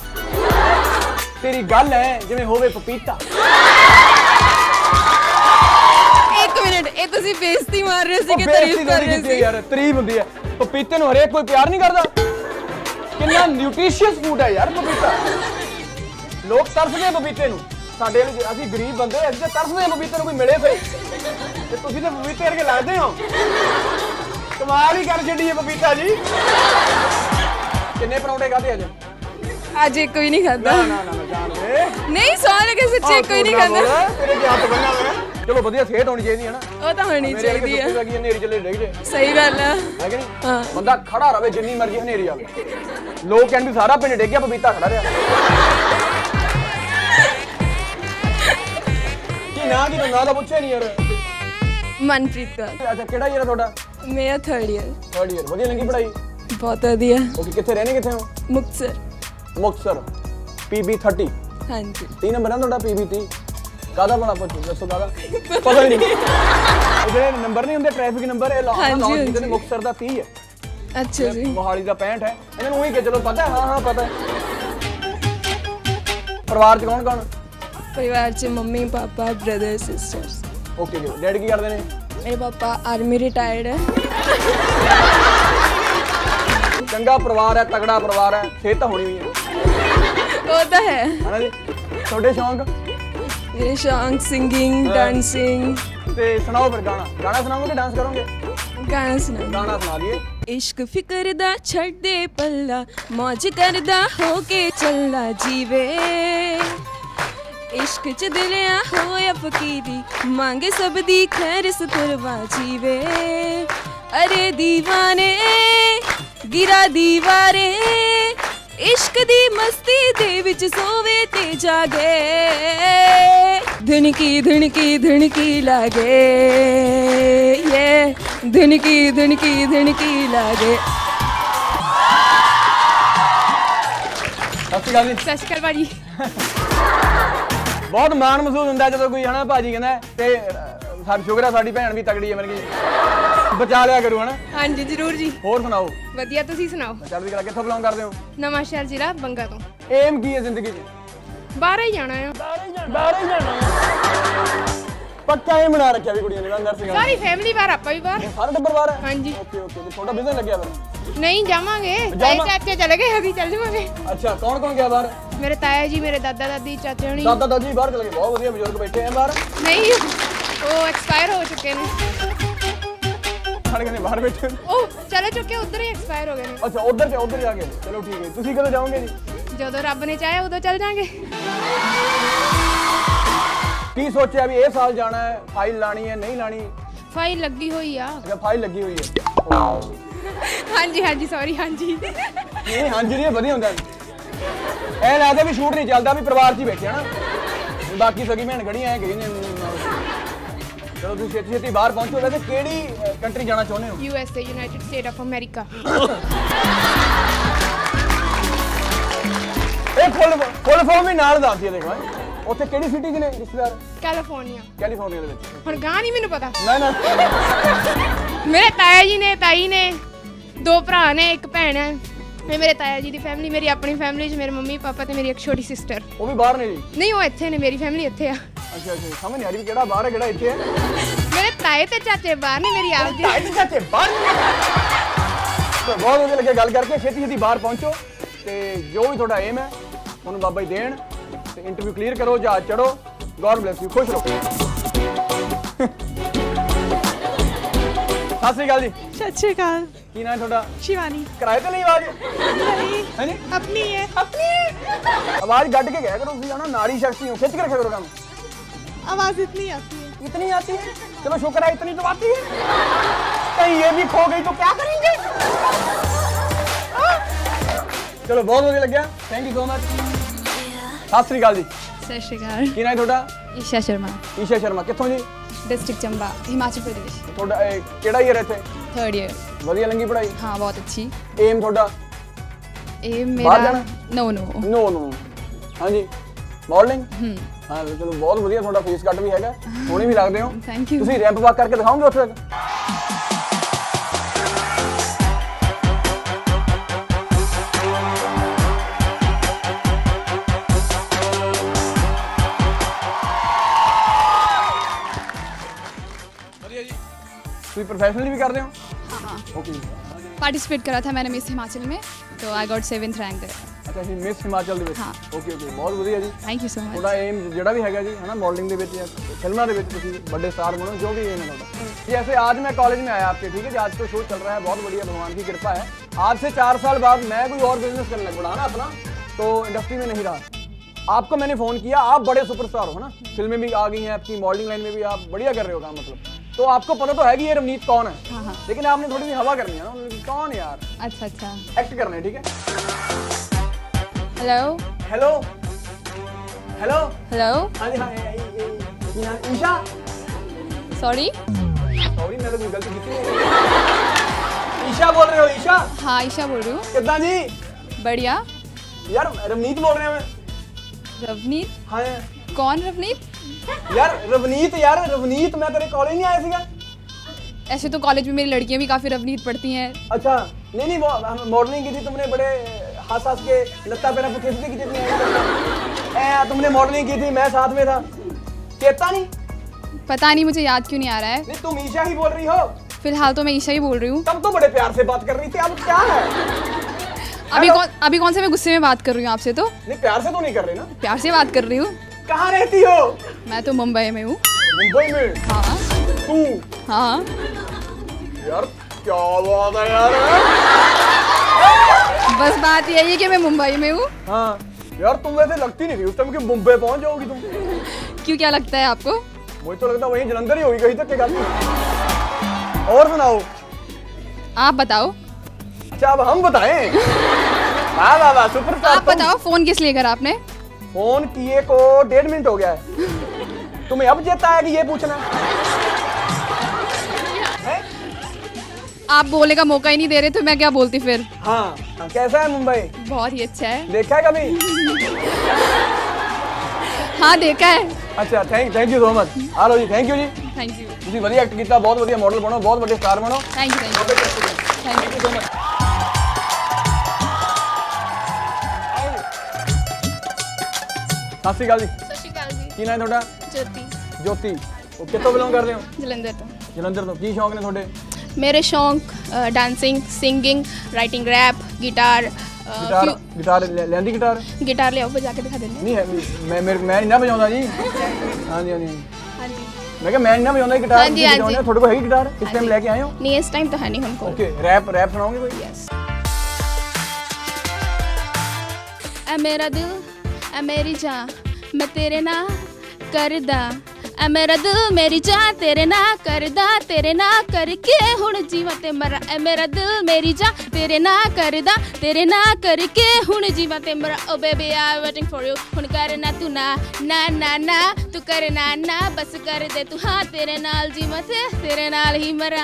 ਤੇਰੀ ਗੱਲ ਹੈ ਜਿਵੇਂ ਹੋਵੇ ਪਪੀਤਾ ਇੱਕ ਤੁਸੀਂ ਬੇਇੱਜ਼ਤੀ ਮਾਰ ਰਹੇ ਸੀ ਕਿ ਬੇਇੱਜ਼ਤੀ ਤਾਰੀਫ ਕਰ ਰਹੇ ਕੀਤੀ ਸੀ ਯਾਰ, ਤਾਰੀਫ ਹੁੰਦੀ ਹੈ। ਪਪੀਤੇ ਨੂੰ ਹਰੇਕ ਕੋਈ ਪਿਆਰ ਨਹੀਂ ਕਰਦਾ। ਕਿੰਨਾ ਨਿਊਟ੍ਰੀਸ਼ੀਅਸ ਫੂਡ ਹੈ ਯਾਰ ਪਪੀਤਾ। ਲੋਕ ਤਰਸਦੇ ਆ ਪਪੀਤੇ ਨੂੰ। ਸਾਡੇ ਲਈ ਅਸੀਂ ਗਰੀਬ ਬੰਦੇ, ਅਸੀਂ ਤਾਂ ਤਰਸਦੇ ਆ ਪਪੀਤੇ ਨੂੰ, ਕੋਈ ਮਿਲੇ ਸਹੀ। ਤੇ ਤੁਸੀਂ ਤਾਂ ਪਪੀਤੇ ਵਰਗੇ ਲੱਗਦੇ ਹੋ। ਕਮਾਲ ਹੀ ਕਰ ਛੱਡੀ ਹੈ ਪਪੀਤਾ ਜੀ। ਕਿੰਨੇ ਪਰੌਂਠੇ ਖਾਧੇ ਅੱਜ? ਅੱਜ ਇੱਕ ਵੀ ਨਹੀਂ ਖਾਦਾ। ਨਾ ਨਾ ਨਾ ਜਾਣ ਦੇ। ਨਹੀਂ ਸੌਣ ਲੱਗੇ ਸੱਚੀ ਇੱਕ ਵੀ ਨਹੀਂ ਖਾਦਾ। ਤੇਰੇ ਕੀ ਹੱਥ ਬੰਨਾ ਹੋਇਆ। ਚਲੋ ਵਧੀਆ ਸਿਹਤ ਹੋਣੀ ਚਾਹੀਦੀ ਹੈ ਨਾ। ਉਹ ਤਾਂ ਹੋਣੀ ਚਾਹੀਦੀ ਹੈ। ਮੇਰੇ ਹਨੇਰੀ ਚੱਲੇ ਡਿੱਗ ਜੇ। ਸਹੀ ਗੱਲ ਹੈ। ਹੈ ਕਿ ਨਹੀਂ? ਹਾਂ। ਬੰਦਾ ਖੜਾ ਰਵੇ ਜਿੰਨੀ ਮਰਜ਼ੀ ਹਨੇਰੀ ਆਵੇ। ਲੋਕ ਕਹਿੰਦੇ ਵੀ ਸਾਰਾ ਪਿੰਡ ਡਿੱਗ ਗਿਆ, ਪਪੀਤਾ ਖੜਾ ਰਿਹਾ। ਕੀ ਨਾਂ ਕੀ ਨਾਂ ਤਾਂ ਪੁੱਛਿਆ ਨਹੀਂ ਯਾਰ। ਮਨਪ੍ਰੀਤ ਕੌਰ। ਅੱਛਾ ਕਿਹੜਾ ਈਅਰ ਤੁਹਾਡਾ? ਮੇਰਾ ਥਰਡ ਈਅਰ। Third year. ਵਧੀਆ ਲੱਗੀ ਪੜ੍ਹਾਈ? ਬਹੁਤ ਵਧੀਆ। ਓਕੇ ਕਿੱਥੇ ਰਹਿੰਦੇ ਕਿੱਥੇ ਹੋ? ਮੁਕਤਸਰ। ਮੁਕਤਸਰ। ਪੀ ਬੀ ਤੀਹ। ਹਾਂਜੀ। ਤੀਹ ਨੰਬਰ ਹੈ ਤੁਹਾਡਾ ਪੀ ਬੀ ਤੀਹ। ਕਾਹਦਾ ਬਣਾ ਪੁੱਛੋ ਦੱਸੋ ਕਾਹਦਾ? ਪਤਾ ਨਹੀਂ। ਇਹ ਜਿਹੜੇ ਨੰਬਰ ਨਹੀਂ ਹੁੰਦੇ ਟ੍ਰੈਫਿਕ ਨੰਬਰ, ਇਹ ਲਾਉਣ ਕੀਤੇ ਨੇ। ਮੁਕਤਸਰ ਦਾ ਤੀਹ ਹੈ। ਅੱਛਾ ਜੀ। ਮੋਹਾਲੀ ਦਾ ਪੈਂਹਠ ਹੈ। ਇਹਨਾਂ ਨੂੰ ਉਹੀ ਕਿ ਚਲੋ ਪਤਾ ਹੈ। ਹਾਂ ਹਾਂ ਪਤਾ ਹੈ। ਪਰਿਵਾਰ ਚ ਕੌਣ ਕੌਣ? ਪਰਿਵਾਰ ਚ mummy papa brother sisters. Okay ਜੀ। ਡੈਡੀ ਕੀ ਕਰਦੇ ਨੇ? ਮੇਰੇ ਪਾਪਾ ਆਰਮੀ ਰਿਟਾਇਰਡ ਹੈ। ਚੰਗਾ ਪਰਿਵਾਰ ਹੈ, ਤਗੜਾ ਪਰਿਵਾਰ ਹੈ, ਸਿਹਤ ਤਾਂ ਹੋਣੀ ਵੀ ਹੈ। ਉਹ ਤਾਂ ਹੈ। ਹਨਾ ਜੀ। ਤੁਹਾਡੇ ਸ਼ੌਂਕ? ਮੇਰੇ ਸ਼ੌਂਕ ਸਿੰਗਿੰਗ, ਡਾਂਸਿੰਗ। ਤੇ ਸੁਣਾਓ ਫਿਰ ਗਾਣਾ। ਗਾਣਾ ਸੁਣਾਓਗੇ ਕਿ ਡਾਂਸ ਕਰੋਗੇ? ਗਾਣਾ ਸੁਣਾ। ਗਾਣਾ ਸੁਣਾ ਦਈਏ। ਇਸ਼ਕ ਫਿਕਰ ਦਾ ਛੱਡ ਦੇ ਪੱਲਾ, ਮौज ਕਰਦਾ ਹੋ ਕੇ ਚੱਲਦਾ ਜੀਵੇ। ਇਸ਼ਕ ਚ ਦਿਲਿਆ ਹੋਇਆ ਫਕੀਰੀ, ਮੰਗੇ ਸਭ ਦੀ ਖੈਰ ਸੁਤਰਵਾ ਜੀਵੇ। ਅਰੇ ਦੀਵਾਨੇ ਗਿਰਾ ਦੀਵਾਰੇ, ਇਸ਼ਕ ਦੀ ਮਸਤੀ ਦੇ ਵਿੱਚ ਸੋਵੇ ਤੇ ਜਾਗੇ। ਧੁਨਕੀ ਧੁਨਕੀ ਧੁਨਕੀ ਲਾਗੇ, ਯੇ ਧੁਨਕੀ ਧੁਨਕੀ ਧੁਨਕੀ ਲਾਗੇ। ਸਤਿ ਸ਼੍ਰੀ ਅਕਾਲ ਜੀ। ਸਤਿ ਸ਼੍ਰੀ ਅਕਾਲ ਭਾਜੀ। ਬਹੁਤ ਮਾਣ ਮਹਿਸੂਸ ਹੁੰਦਾ ਜਦੋਂ ਕੋਈ ਹਨਾ ਭਾਜੀ ਕਹਿੰਦਾ ਤੇ ਸਾਡੀ ਸ਼ੁਕਰ ਹੈ ਸਾਡੀ ਭੈਣ ਵੀ ਤਗੜੀ ਹੈ ਮੇਰੇ ਕੀ ਬਚਾ ਲਿਆ ਕਰੂ ਹਨਾ। ਹਾਂਜੀ ਜ਼ਰੂਰ ਜੀ। ਹੋਰ ਸੁਣਾਓ? ਵਧੀਆ ਤੁਸੀਂ ਸੁਣਾਓ? ਚੜ੍ਹਦੀ ਕਲਾ। ਕਿੱਥੋਂ ਬਿਲੋਂਗ ਕਰਦੇ ਹੋ? ਨਵਾਂ ਸ਼ਹਿਰ ਜ਼ਿਲ੍ਹਾ ਬੰਗਾ ਤੋਂ। ਏਮ ਕੀ ਹੈ ਜ਼ਿੰਦਗੀ 'ਚ? ਬਾਹਰ ਹੀ ਜਾਣਾ ਆ। ਬਾਹਰ ਹੀ ਜਾਣਾ। ਪੱਕਾ ਇਹ ਬਣਾ ਰੱਖਿਆ ਵੀ ਕੁੜੀਆਂ ਨੇ ਨਰਸਿੰਗ। ਸਾਰੀ ਫੈਮਿਲੀ ਬਾਹਰ, ਆਪਾਂ ਵੀ ਬਾਹਰ। ਸਾਰੇ ਟੱਬਰ ਬਾਹਰ ਹੈ? ਹਾਂਜੀ। Okay okay. ਤੇ ਤੁਹਾਡਾ ਬਿਜ਼ਨਸ ਲੱਗਿਆ ਫਿਰ? ਨਹੀਂ ਜਾਵਾਂਗੇ, ਤਾਏ ਚਾਚੇ ਚਲੇ ਗਏ, ਅਸੀਂ ਚੱਲ ਜਾਵਾਂਗੇ। ਅੱਛਾ ਕੌਣ ਕੌਣ ਗਿਆ ਬਾਹਰ? ਮੇਰੇ ਤਾਇਆ ਜੀ, ਮੇਰੇ ਦਾਦਾ ਦਾਦੀ, ਚਾਚੇ ਹੋਣੀ। ਦਾਦਾ ਦਾਦੀ ਬਾਹਰ ਚਲੇ ਗਏ। ਬਹੁਤ ਵਧੀਆ ਬਜ਼ੁਰਗ ਬੈਠੇ ਆ ਬਾਹਰ। ਨਹੀਂ ਉਹ ਐਕਸਪਾਇਰ ਹੋ ਚੁੱਕੇ ਨੇ। ਖੜ ਗਏ ਨੇ ਬਾਹਰ ਬੈਠੇ। ਉਹ ਚਲੇ ਚੁੱਕੇ, ਉਧਰ ਹੀ ਐਕਸਪਾਇਰ ਹੋ ਗਏ ਨੇ। ਅੱਛਾ ਉਧਰ ਤੇ ਉਧਰ ਜਾ ਕੇ। ਚਲੋ ਠੀਕ ਹੈ। ਤੁਸੀਂ ਕਦੋਂ ਜਾਓਗੇ ਜੀ? ਜਦੋਂ ਰੱਬ ਨੇ ਚਾਹਿਆ ਉਦੋਂ ਚੱਲ ਜਾਾਂਗੇ। ਕੀ ਸੋਚਿਆ ਵੀ ਇਹ ਸਾਲ ਜਾਣਾ ਹੈ? ਫਾਈਲ ਲਾਣੀ ਹੈ ਨਹੀਂ ਲਾਣੀ? ਫਾਈਲ ਲੱਗੀ ਹੋਈ ਆ। ਅੱਛਾ ਫਾਈਲ ਲੱਗੀ ਹੋਈ ਹੈ। ਹਾਂਜੀ ਹਾਂਜੀ ਸੌਰੀ। ਹਾਂਜੀ ਨਹੀਂ ਹਾਂਜੀ ਨਹੀਂ ਵਧੀਆ ਹੁੰਦਾ। ਇਹ ਲੱਗਦਾ ਵੀ ਸ਼ੂਟ ਨਹੀਂ ਚੱਲਦਾ, ਵੀ ਪਰਿਵਾਰ 'ਚ ਹੀ ਬੈਠੇ ਹਨਾ। ਬਾਕੀ ਸਗੀ ਭੈਣ ਖੜੀਆਂ ਐ ਗਈ ਨੇ। ਚਲੋ ਤੁਸੀਂ ਛੇਤੀ ਛੇਤੀ ਬਾਹਰ ਪਹੁੰਚੋ। ਵੈਸੇ ਕਿਹੜੀ ਕੰਟਰੀ ਜਾਣਾ ਚਾਹੁੰਦੇ ਹੋ? U S A, United State of America. ਇਹ ਫੁੱਲ ਫੁੱਲ ਫਾਰਮ ਵੀ ਨਾਲ ਦੱਸਦੀ ਹੈ। ਦੇਖੋ ਉੱਥੇ ਕਿਹੜੀ ਸਿਟੀ 'ਚ ਨੇ ਰਿਸ਼ਤੇਦਾਰ? ਕੈਲੀਫੋਰਨੀਆ। ਕੈਲੀਫੋਰਨੀਆ ਦੇ ਵਿੱਚ। ਹੁਣ ਗਾਂ ਨਹੀਂ ਮੈਨੂੰ ਪਤਾ। ਨਾ ਨਾ ਮੇਰੇ ਤਾਇਆ ਜੀ ਨੇ, ਤਾਈ ਨੇ, ਦੋ ਭਰਾ ਨੇ, ਇੱਕ ਭੈਣ ਹੈ। ਇਹ ਮੇਰੇ ਤਾਇਆ ਜੀ ਦੀ ਫੈਮਿਲੀ। ਮੇਰੀ ਆਪਣੀ ਫੈਮਿਲੀ 'ਚ ਮੇਰੇ ਮੰਮੀ ਪਾਪਾ ਤੇ ਮੇਰੀ ਇੱਕ ਛੋਟੀ ਸਿਸਟਰ। ਉਹ ਵੀ ਬਾਹਰ ਨੇ ਜੀ? ਨਹੀਂ ਉਹ ਇੱਥੇ ਨੇ, ਮੇਰੀ ਫੈਮਿਲੀ ਇੱਥੇ ਆ। ਅੱਛਾ ਅੱਛਾ ਸਮਝ ਨਹੀਂ ਆ ਰਹੀ ਵੀ ਕਿਹੜਾ ਬਾਹਰ ਹੈ ਕਿਹੜਾ ਇੱਥੇ ਹੈ। ਮੇਰੇ ਤਾਏ ਤੇ ਚਾਚੇ ਬਾਹਰ ਨੇ, ਮੇਰੀ ਆਪ ਦੀ। ਤਾਏ ਤੇ ਚਾਚੇ ਬਾਹਰ? ਬਹੁਤ ਵਧੀਆ ਲੱਗਿਆ ਗੱਲ ਕਰਕੇ। ਛੇਤੀ ਛੇਤੀ ਬਾਹਰ ਪਹੁੰਚੋ ਤੇ ਜੋ ਵੀ ਤੁਹਾਡਾ ਏਮ ਹੈ ਤੁਹਾਨੂੰ ਬਾਬਾ ਜੀ ਦੇਣ ਤੇ ਇੰਟਰਵਿਊ ਕਲੀਅਰ ਕਰੋ, ਜਹਾਜ਼ ਚੜੋ। God bless you. ਖੁਸ਼ ਰਹੋ। ਸਤਿ ਸ਼੍ਰੀ ਅਕਾਲ ਜੀ। ਸਤਿ ਸ਼੍ਰੀ ਅਕਾਲ। ਕੀ ਨਾਮ ਹੈ ਤੁਹਾਡਾ? ਸ਼ਿਵਾਨੀ। ਕਿਰਾਏ ਤੇ ਲਈ ਆਵਾਜ਼? ਨਹੀਂ ਹਾਂਜੀ ਆਪਣੀ ਹੈ। ਆਪਣੀ ਆਵਾਜ਼ ਗੱਡ ਕੇ ਗਿਆ ਕਰੋ ਤੁਸੀਂ ਹਨਾ। ਨਾਰੀ ਸ਼ਕਤੀ ਹੋ, ਖਿੱਚ ਕੇ ਰੱਖਿਆ ਕਰੋ ਕੰਮ। आवाज इतनी आती है। इतनी आती है? चलो शुक्र है इतनी तो आती है। कहीं ये भी खो गई तो क्या करेंगे? चलो बहुत बढ़िया लग गया। Thank you so much. सत श्री अकाल जी। सत श्री अकाल। की नाम है ਤੁਹਾਡਾ? ईशा शर्मा। ईशा शर्मा कित्थों जी? डिस्ट्रिक्ट चंबा, हिमाचल प्रदेश। ਤੁਹਾਡਾ ਕਿਹੜਾ ईयर है ਇੱਥੇ? Third year. ਵਧੀਆ ਲੰਗੀ ਪੜਾਈ? हाँ बहुत अच्छी। एम ਤੁਹਾਡਾ? एम मेरा नो नो नो नो। हाँ जी मॉडलिंग। हम्म हाँ चलो बहुत ਵਧੀਆ ਤੁਹਾਡਾ ਫੇਸ ਕੱਟ ਵੀ ਹੈਗਾ, ਸੋਹਣੇ ਵੀ ਲੱਗਦੇ ਹੋ। Thank you. ਤੁਸੀਂ ਰੈਂਪ ਵਾਕ ਕਰਕੇ ਦਿਖਾਓਗੇ ਉੱਥੇ ਤੱਕ? ਵਧੀਆ ਜੀ। प्रोफेशनली भी करते हो? हाँ ओके। पार्टिसिपेट करा था मैंने मिस हिमाचल में, तो I got seventh rank there. अच्छा जी, मिस हिमाचल ਦੇ ਵਿੱਚ। हाँ ओके ओके, बहुत ਵਧੀਆ ਜੀ। Thank you so much. ਤੁਹਾਡਾ ਏਮ ਜਿਹੜਾ ਵੀ ਹੈਗਾ ਜੀ है ना मॉडलिंग ਦੇ ਵਿੱਚ ਜਾਂ फिल्मां ਦੇ ਵਿੱਚ ਤੁਸੀਂ बड़े स्टार बनो, जो भी एम है ਤੁਹਾਡਾ। जैसे आज मैं कॉलेज में आया आपके, ठीक है जी, आज तो शो चल रहा है, बहुत बढ़िया, भगवान की कृपा है। आज से चार साल बाद मैं कोई और बिजनेस करने लग पड़ा ना अपना, तो इंडस्ट्री में नहीं रहा। आपको मैंने फ़ोन किया, आप बड़े सुपरस्टार हो, है ना, फिल्में भी आ गई हैं आपकी, मॉडलिंग लाइन में भी आप बढ़िया कर रहे हो काम, मतलब तो आपको पता तो है कि ये रवनीत कौन है। हाँ हाँ। लेकिन आपने थोड़ी सी हवा करनी है ना, कौन यार। अच्छा अच्छा। एक्ट करना है, ठीक है। Hello hello hello hello. हाँ जी, हाँ ए- ए- ए- ईशा ईशा सॉरी सॉरी, मैं तो कोई गलती की नहीं। ईशा बोल रहे हो? ईशा, हाँ ईशा बोल रही हूँ। कितना जी? बढ़िया। यार रवनीत बोल रहे हैं मैं। रवनीत? हाँ कौन रवनीत? यार रवनीत, यार रवनीत, मैं तेरे कॉलेज नहीं आया सीगा। ऐसे तो कॉलेज में मेरी लड़कियां भी काफी रवनीत पढ़ती हैं। अच्छा, नहीं नहीं, वो मॉडलिंग की थी तुमने, बड़े हंस हंस के लत्ता पेरा पुठी की जितनी है, तुमने मॉडलिंग की थी, मैं साथ में था, चेता नहीं? पता नहीं, मुझे याद क्यों नहीं आ रहा है। नहीं, तुम ईशा ही बोल रही हो? फिलहाल तो मैं ईशा ही बोल रही हूँ। तब तो बड़े प्यार से बात कर रही थी, अब क्या है? अभी कौन अभी कौन से मैं गुस्से में बात कर रही हूँ आपसे? तो नहीं, प्यार से तो नहीं कर रही ना? प्यार से बात कर रही हूँ। कहाँ रहती हो? मैं तो मुंबई में हूँ। मुंबई में? हाँ तू? हाँ। यार क्या बात है यार। बस बात यही है कि मैं मुंबई में हूँ। हाँ यार, तुम वैसे लगती नहीं थी उस टाइम कि मुंबई पहुंच जाओगी तुम। क्यों, क्या लगता है आपको? मुझे तो लगता वहीं जलंधर ही होगी कहीं तक के गाती। और सुनाओ। आप बताओ। अच्छा, अब हम बताएं? वाह वाह वाह, सुपरस्टार। आप बताओ, फोन किस लिए करा आपने? फोन किए को डेढ़ मिनट हो गया है, तुम्हें अब चेता है कि ये पूछना है? आप बोलने का मौका ही नहीं दे रहे, तो मैं क्या बोलती फिर। हाँ, कैसा है मुंबई? बहुत ही अच्छा है। देखा है कभी? हाँ देखा है। अच्छा, thank thank you so much. Hello जी, थैंक यू जी। Thank you. ਤੁਸੀਂ ਵਧੀਆ ਐਕਟ ਕੀਤਾ, ਬਹੁਤ ਵਧੀਆ ਮਾਡਲ ਬਣੋ, ਬਹੁਤ ਵੱਡੇ ਸਟਾਰ ਬਣੋ। Thank you thank you thank you so much. ਸਤਿ ਸ਼੍ਰੀ ਅਕਾਲ ਜੀ। सत श्री अकाल जी। ਕੀ ਨਾਮ ਹੈ ਤੁਹਾਡਾ? ज्योति। ਜੋਤੀ। ਉਹ ਕਿੱਥੋਂ ਬਿਲੋਂਗ ਕਰਦੇ ਹੋ? जलंधर तो ਜਲੰਧਰ ਤੋਂ। ਕੀ ਸ਼ੌਂਕ ਨੇ ਤੁਹਾਡੇ? मेरे शौक dancing, singing, writing rap, guitar. Guitar guitar ले- लेंदी गिटार? गिटार ले आओ, बजा के दिखा देने। नहीं है, मैं मैं मैं नहीं ना बजाਉਂਦਾ जी। हाँ जी हाँ जी। हाँ जी। मैं क्या मैं नहीं ना बजाਉਂਦਾ गिटार? हाँ जी, हाँ जी। थोड़े को है गिटार? इस टाइम लेके आए हो? नहीं, इस टाइम तो है नहीं हमको। ओके, रैप रैप सुनाओगे कोई? यस। ऐ मेरा दिल, ऐ मेरी जान, मैं तेरे ना करदा, ऐ मेरा दिल मेरी जान तेरे ना करदा, तेरे ना करके हुण जीवा ते मरा। ऐ मेरा दिल मेरी जान तेरे ना करदा, तेरे ना करके हुण जीवा ते मरा। Oh baby I am waiting for you, हुण कर ना तू ना ना ना ना, तू कर ना ना, बस कर दे तू हाँ, तेरे नाल जीवा ते तेरे नाल ही मरा।